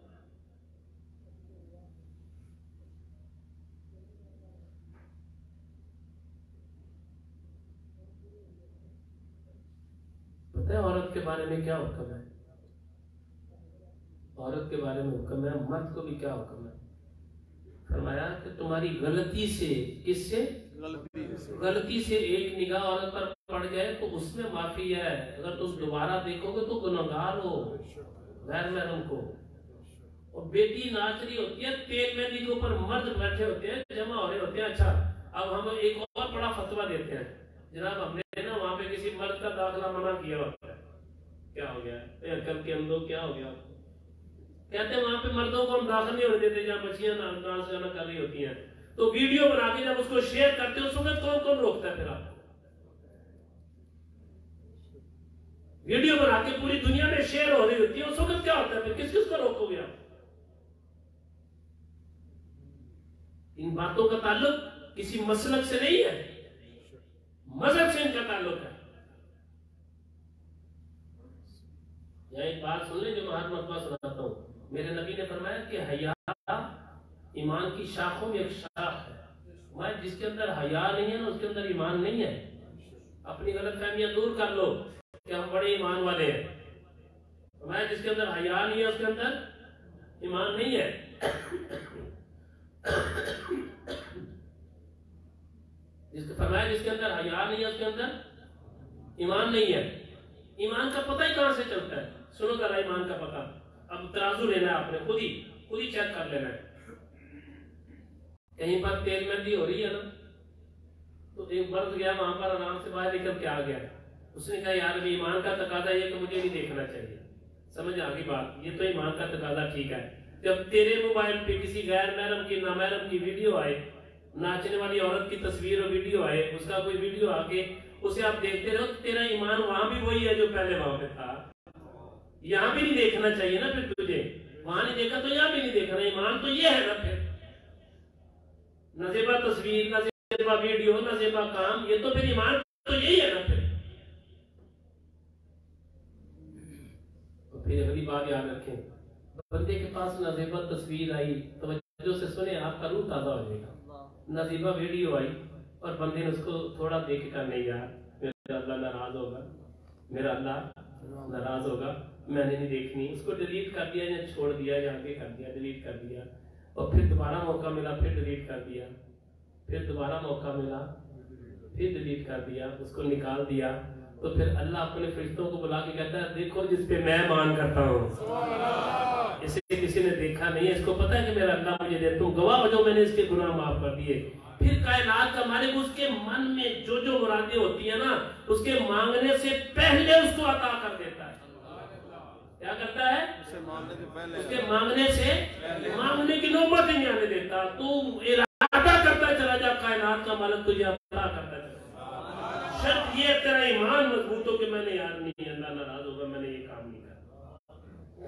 پتہ ہے عورت کے بارے میں کیا حکم ہے؟ عورت کے بارے میں حکم ہے، مرد کو بھی کیا حکم ہے؟ فرمایا کہ تمہاری غلطی سے، کس سے؟ غلطی سے ایک نگاہ عورت پر پڑ گئے تو اس میں معافی ہے. اگر تم دوبارہ دیکھو گے تو گنہگار ہو، غیر محرم کو. اور بیٹی ناچ رہی ہوتی ہے، تیل مہندی کے اوپر مرد بیٹھے ہوتے ہیں، جمع ہو رہے ہوتے ہیں. اچھا اب ہم ایک اور بڑا فتویٰ دیتے ہیں، جناب ہم نے نا وہاں پہ کسی مرد کا داخلہ منع کیا ہوتا ہے. کیا ہو گیا؟ کل کے اندر کیا ہو گیا؟ کہتے ہیں وہاں پہ مردوں کو ہم داخل نہیں ہونے دیتے جہاں بچیاں ڈانس گانا کر رہی ہوتی ہیں. تو ویڈیو بنا کے جب اس کو شیئر کرتے ہیں اس وقت کون کون روکتا ہے؟ پھر آپ ویڈیو بنا کے پوری دنیا میں شیئر ہو رہی ہوتی ہے، اس وقت کیا ہوتا ہے؟ پھر کس کس کو روکو گے آپ؟ ان باتوں کا تعلق کسی مسلک سے نہیں ہے، مذہب سے ان کا تعلق ہے. یہاں ایک بات سن لیں جو میں ہر مرتبہ سناتا ہوں. میرے نبی نے فرمایا کہ حیا ایمان کی شاخوں میں ایک شاخ ہے. میں جس کے اندر حیا نہیں ہے نا اس کے اندر ایمان نہیں ہے. اپنی غلط فہمیاں دور کر لو کہ ہم بڑے ایمان والے ہیں. میں جس کے اندر حیا نہیں ہے اس کے اندر ایمان نہیں ہے. جس کے فرمایا جس کے اندر حیا نہیں ہے اس کے اندر ایمان نہیں ہے. ایمان کا پتہ ہی کہاں سے چلتا ہے؟ سنو ذرا ایمان کا پتہ. اب ترازو لینا ہے آپ نے، خود ہی خود ہی چیک کر لینا ہے. کہیں پر تیل مہندی ہو رہی ہے نا تو ایک مرد گیا وہاں پر آرام سے باہر نکل کے آ گیا. اس نے کہا یار ابھی ایمان کا تقاضا یہ کہ مجھے نہیں دیکھنا چاہیے. سمجھ آ گئی بات؟ یہ تو ایمان کا تقاضا ٹھیک ہے. جب تیرے موبائل پہ کسی غیر محرم کی نامحرم کی ویڈیو آئے، ناچنے والی عورت کی تصویر اور ویڈیو آئے، اس کا کوئی ویڈیو آ کے اسے آپ دیکھتے رہو تو تیرا ایمان وہاں بھی وہی ہے جو پہلے وہاں پہ تھا. یہاں بھی نہیں دیکھنا چاہیے نا پھر تجھے. وہاں نہیں دیکھا تو یہاں بھی نہیں دیکھنا. ایمان تو یہ ہے نا پھر. نزیبہ تصویر، نزیبہ ویڈیو، نزیبہ کام، یہ تو پھر ایمان تو یہی ہے نا پھر پھر اگلی بات یاد رکھیں، بندے کے پاس نزیبہ تصویر آئی، توجہ سے سنیں، آپ کا روح تازہ ہو جائے گا۔ نزیبہ ویڈیو آئی اور بندے نے اس کو تھوڑا دیکھ کر نہیں یار میرا اللہ ناراض ہوگا، میرا اللہ ناراض ہوگا، میں نے نہیں دیکھنی، اس کو ڈیلیٹ کر دیا یا چھوڑ دیا یا آگے کر دیا، ڈیلیٹ کر دیا، اور پھر دوبارہ موقع ملا پھر ڈیلیٹ کر دیا، پھر دوبارہ موقع ملا پھر ڈیلیٹ کر دیا، اس کو نکال دیا، تو پھر اللہ اپنے فرشتوں کو بلا کے کہتا ہے دیکھو جس پہ میں مان کرتا ہوں، اسے کسی نے دیکھا نہیں ہے، اس کو پتا ہے کہ میرا اللہ مجھے دے، تم گواہ ہو جو میں نے اس کے گناہ معاف کر دیے۔ پھر کائنات کا مالک اس کے من میں جو جو مرادیں ہوتی ہیں نا، اس کے مانگنے سے پہلے اس کو عطا کر دیتا ہے۔ کیا کرتا ہے؟ اس کے مانگنے سے مانگنے کی نوبت ہی نہیں آنے دیتا، تو ارادہ کرتا چلا جا، کائنات کا مالک تجھے عطا کرتا چلا۔ شرط یہ تیرا ایمان مضبوط ہو کہ میں نے یاد نہیں، اللہ ناراض ہوگا، میں نے یہ کام نہیں کرا۔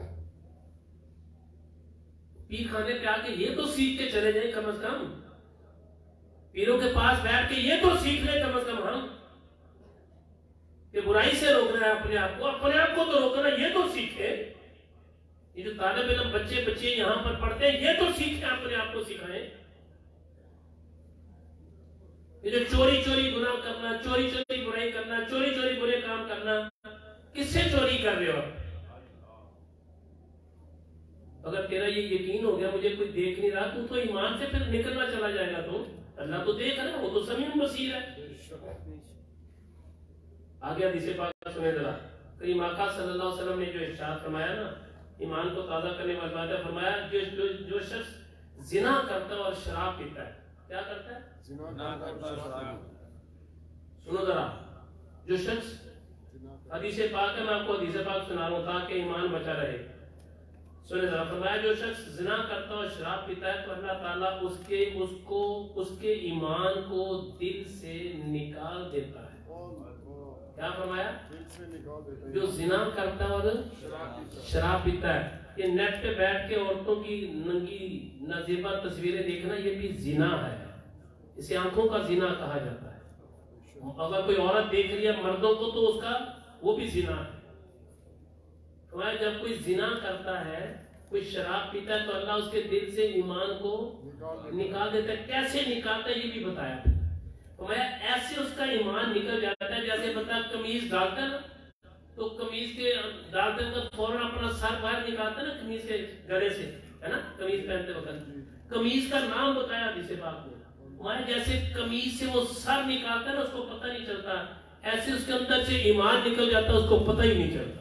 پیر خانے پہ آ کے یہ تو سیکھ کے چلے جائیں کم از کم، پیروں کے پاس بیٹھ کے یہ تو سیکھ لیں کم از کم ہم کہ برائی سے روکنا ہے اپنے آپ کو، اپنے آپ کو تو روکنا، یہ تو سیکھیں۔ یہ جو طالب علم بچے بچے یہاں پر پڑھتے ہیں یہ تو سیکھیں، اپنے آپ کو سکھائیں۔ یہ جو چوری چوری گناہ کرنا، چوری چوری برائی کرنا، چوری چوری برے کام کرنا، کس سے چوری کر رہے ہو؟ اگر تیرا یہ یقین ہو گیا مجھے کوئی دیکھ نہیں رہا، تو تو ایمان سے پھر نکلنا چلا جائے گا، تو اللہ تو دیکھ رہا ہے، وہ تو سمیع بصیر ہے۔ آگے حدیث پاک سنیں ذرا، کریم آقا صلی اللہ علیہ وسلم نے جو ارشاد فرمایا نا، ایمان کو تازہ کرنے والی بات ہے، فرمایا جو جو, جو شخص زنا کرتا ہے اور شراب پیتا ہے، کیا کرتا ہے؟ سنو ذرا، جو شخص، حدیث پاک ہے، میں آپ کو حدیث پاک سنا رہا ہوں تاکہ ایمان بچا رہے۔ سنیں ذرا، فرمایا جو شخص زنا کرتا ہے اور شراب پیتا ہے تو اللہ تعالیٰ اس کے اس کو اس کے ایمان کو دل سے نکال دیتا ہے۔ کیا فرمایا؟ جو زنا کرتا ہے اور شراب پیتا ہے۔ یہ نیٹ پہ بیٹھ کے عورتوں کی ننگی نازیبہ تصویریں دیکھنا یہ بھی زنا ہے، اسے آنکھوں کا زنا کہا جاتا ہے۔ اگر کوئی عورت دیکھ رہی ہے مردوں کو تو اس کا وہ بھی زنا ہے۔ فرمایا جب کوئی زنا کرتا ہے، کوئی شراب پیتا ہے تو اللہ اس کے دل سے ایمان کو نکال دیتا ہے۔ کیسے نکالتا ہے یہ بھی بتایا۔ فرمایا ایسے اس کا ایمان نکل جاتا ہے جیسے بتا قمیض ڈالتا ہے نا، تو قمیض کے ڈالتے وقت فوراً اپنا سر باہر نکالتا ہے نا قمیض کے گلے سے، ہے نا، قمیض پہنتے وقت قمیض کا نام بتایا حدیث پاک میں۔ فرمایا جیسے قمیض سے وہ سر نکالتا ہے نا، اس کو پتہ نہیں چلتا، ایسے اس کے اندر سے ایمان نکل جاتا ہے، اس کو پتہ ہی نہیں چلتا۔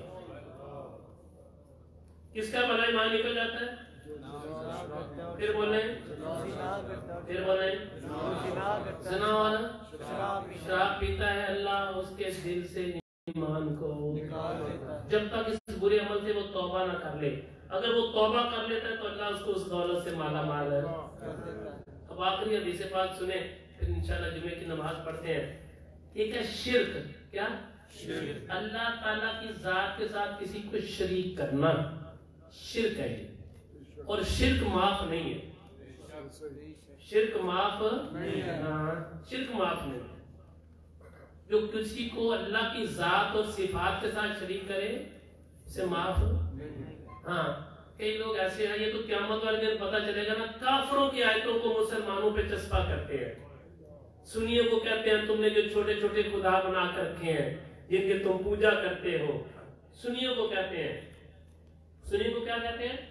کس کا بھلا ایمان نکل جاتا ہے؟ پھر بولیں پھر بولیں زنا والا شراب پیتا ہے، اللہ اس کے دل سے ایمان کو جب تک اس برے عمل سے وہ توبہ نہ کر لے۔ اگر وہ توبہ کر لیتا ہے تو اللہ اس کو اس دولت سے مالا مال ہے۔ اب آخری حدیث پاک سنیں، پھر انشاءاللہ جمعے کی نماز پڑھتے ہیں۔ ایک ہے شرک، کیا؟ شرک، اللہ تعالیٰ کی ذات کے ساتھ کسی کو شریک کرنا شرک ہے یہ، اور شرک معاف نہیں ہے، شرک معاف نہیں ہے، شرک معاف نہیں ہے۔ جو کسی کو اللہ کی ذات اور صفات کے ساتھ شریک کرے اسے معاف ہاں کئی لوگ ایسے ہیں، یہ تو قیامت والے دن پتہ چلے گا نا، کافروں کی آیتوں کو مسلمانوں پہ چسپا کرتے ہیں، سنیوں کو کہتے ہیں تم نے جو چھوٹے چھوٹے خدا بنا کر رکھے ہیں جن کے تم پوجا کرتے ہو، سنیوں کو کہتے ہیں، سنیوں کو کیا کہتے ہیں؟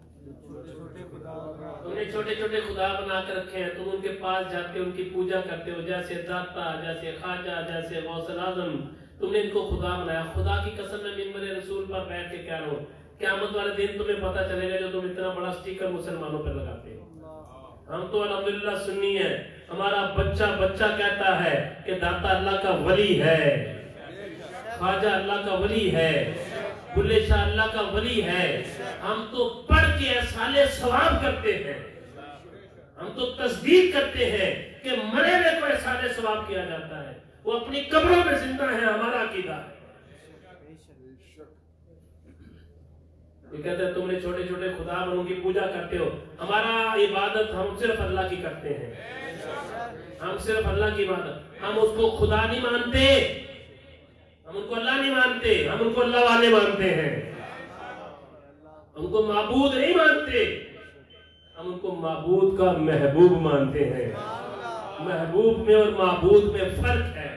تم نے چھوٹے چھوٹے خدا بنا کر رکھے ہیں، تم ان کے پاس جاتے ہو، ان کی پوجا کرتے ہو، جیسے داتا، جیسے خواجہ، جیسے غوث الاعظم، تم نے ان کو خدا بنایا۔ خدا کی قسم میں منبر رسول پر بیٹھ کے کہہ رہا ہوں، قیامت والے دن تمہیں پتہ چلے گا جو تم اتنا بڑا سٹیکر مسلمانوں پر لگاتے ہو۔ ہم تو الحمدللہ سنی ہیں، ہمارا بچہ بچہ کہتا ہے کہ داتا اللہ کا ولی ہے، خواجہ اللہ کا ولی ہے، بلے شاہ اللہ کا ولی ہے۔ ہم تو پڑھ کے احسان ثواب کرتے ہیں، ہم تو تصدیق کرتے ہیں کہ مرے ہوئے کو احسان ثواب کیا جاتا ہے، وہ اپنی قبروں میں زندہ ہے، ہمارا عقیدہ ہے۔ یہ کہتے ہیں تم نے چھوٹے چھوٹے خدا بنوں کی پوجا کرتے ہو، ہمارا عبادت ہم صرف اللہ کی کرتے ہیں، ہم صرف اللہ کی عبادت، ہم اس کو خدا نہیں مانتے، ہم ان کو اللہ نہیں مانتے، ہم ان کو اللہ والے مانتے ہیں، ہم کو معبود نہیں مانتے، ہم ان کو معبود کا محبوب مانتے ہیں۔ محبوب میں اور معبود میں فرق ہے۔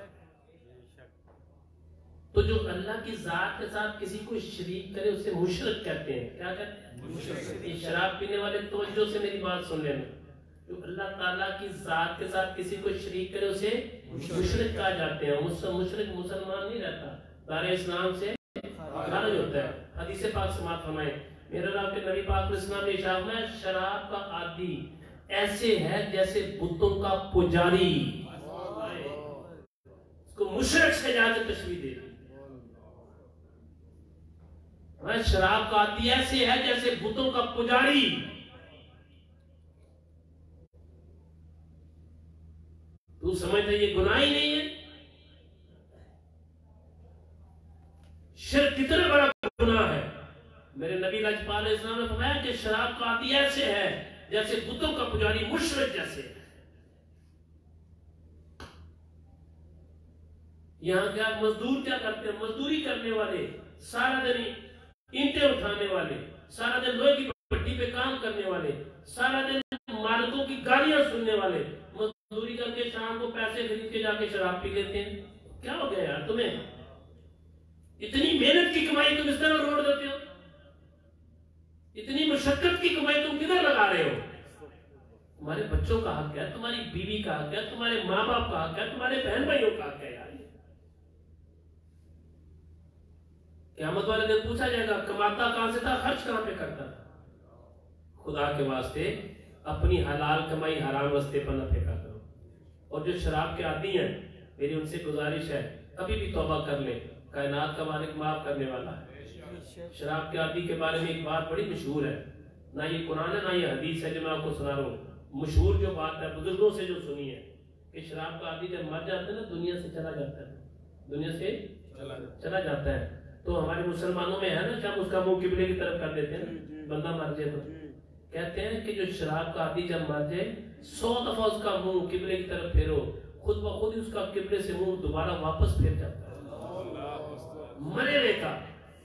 تو جو اللہ کی ذات کے ساتھ کسی کو شریک کرے اسے مشرک کہتے ہیں۔ کیا کہتے ہیں؟ یہ شراب پینے والے توجہ سے میری بات سن لینا، جو اللہ تعالیٰ کی ذات کے ساتھ کسی کو شریک کرے اسے مشرک کہا جاتے ہیں۔ مشرک مسلمان نہیں رہتا، دار اسلام سے خارج ہوتا ہے۔ حدیث پاک سماعت فرمائیں، میرے رب کے نبی پاک علیہ السلام نے ارشاد فرمایا، شراب کا عادی ایسے ہے جیسے بتوں کا پجاری۔ اس کو مشرک سے جا کے تشبیہ دے دی۔ شراب کا عادی ایسے ہے جیسے بتوں کا پجاری۔ تو سمجھتا یہ گناہ ہی نہیں ہے؟ شرک کتنا بڑا گناہ ہے۔ میرے نبی لاجپال علیہ السلام نے فرمایا کہ شراب کا عادی ایسے ہے جیسے بتوں کا پجاری، مشرک جیسے۔ یہاں کیا مزدور کیا کرتے ہیں؟ مزدوری کرنے والے، سارا دن اینٹیں اٹھانے والے، سارا دن لوہے کی پٹی پہ کام کرنے والے، سارا دن مالکوں کی گالیاں سننے والے، مزدوری کر کے شام کو پیسے خرید کے جا کے شراب پی لیتے ہیں۔ کیا ہو گیا یار تمہیں؟ اتنی محنت کی کمائی تم اس طرح روڑ دیتے ہو؟ اتنی مشقت کی کمائی تم کدھر لگا رہے ہو؟ تمہارے بچوں کا حق ہے، تمہاری بیوی کا حق ہے، تمہارے ماں باپ کا حق ہے، تمہارے بہن بھائیوں کا حق ہے یار۔ قیامت والے دن پوچھا جائے گا کماتا کہاں سے تھا، خرچ کہاں پہ کرتا تھا؟ خدا کے واسطے اپنی حلال کمائی حرام رستے پر نہ پھینکا کرو۔ اور جو شراب کے عادی ہیں، میری ان سے گزارش ہے کبھی بھی توبہ کر لیں، کائنات کا مالک معاف کرنے والا ہے۔ شراب کے عادی کے بارے میں ایک بات بڑی مشہور ہے، نہ یہ قرآن ہے نہ یہ حدیث ہے جو میں آپ کو سنا رہا ہوں، مشہور جو بات ہے بزرگوں سے جو سنی ہے کہ شراب کا عادی جب مر جاتا ہے نا دنیا سے چلا جاتا ہے، دنیا سے چلا جاتا ہے۔ تو ہمارے مسلمانوں میں ہے نا جب اس کا منہ قبلے کی طرف کر دیتے ہیں، بندہ مر جائے تو کہتے ہیں کہ جو شراب کا عادی جب مر جائے سو دفعہ اس کا منہ قبلے کی طرف پھیرو، خود بخود ہی اس کا قبلے سے منہ دوبارہ واپس پھیر جاتا ہے، مرے ہوئے کا۔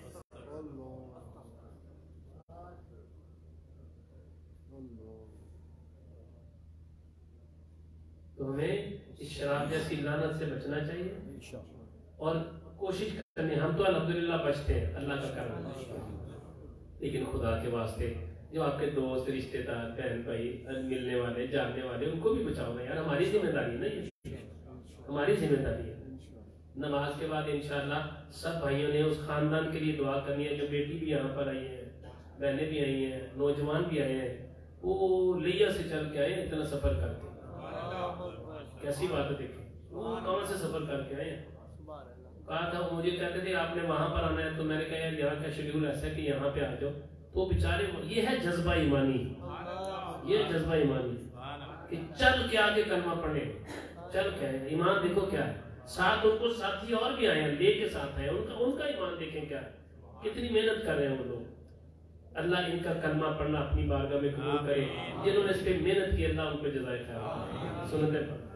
تو ہمیں اس شراب جیسی لعنت سے بچنا چاہیے اور کوشش کرنی۔ ہم تو الحمدللہ بچتے ہیں، اللہ کا کرم ہے، لیکن خدا کے واسطے جو آپ کے دوست، رشتہ دار، بہن بھائی، ملنے والے، جاننے والے، ان کو بھی بچاؤ نا یار، ہماری ذمہ داری نہیں ہے، ہماری ذمہ داری ہے۔ نماز کے بعد انشاءاللہ سب بھائیوں نے اس خاندان کے لیے دعا کرنی ہے جو بیٹی بھی یہاں پر آئی ہیں، بہنیں بھی آئی ہیں، نوجوان بھی آئے ہیں، وہ لیا سے چل کے آئے اتنا سفر کر کے، کیسی بات ہے دیکھیں، وہ کہاں سے سفر کر کے آئے ہیں۔ کہا تھا مجھے کہتے تھے آپ نے وہاں پر آنا ہے، تو میں نے کہا یار یہاں کا شیڈیول ایسا ہے کہ یہاں پہ آ جاؤ، تو بیچارے، یہ ہے جذبہ ایمانی، یہ جذبہ ایمانی کہ چل کے آگے کلمہ پڑھے، چل کے آئے، ایمان دیکھو کیا ہے، ساتھ ان کو ساتھی اور بھی آئے ہیں، لے کے ساتھ آئے، ان کا ان کا ایمان دیکھیں کیا ہے، کتنی محنت کر رہے ہیں وہ لوگ۔ اللہ ان کا کلمہ پڑھنا اپنی بارگاہ میں قبول کرے، جنہوں نے اس پہ محنت کی، اللہ ان کو جزائے خیر۔ سنتے ہیں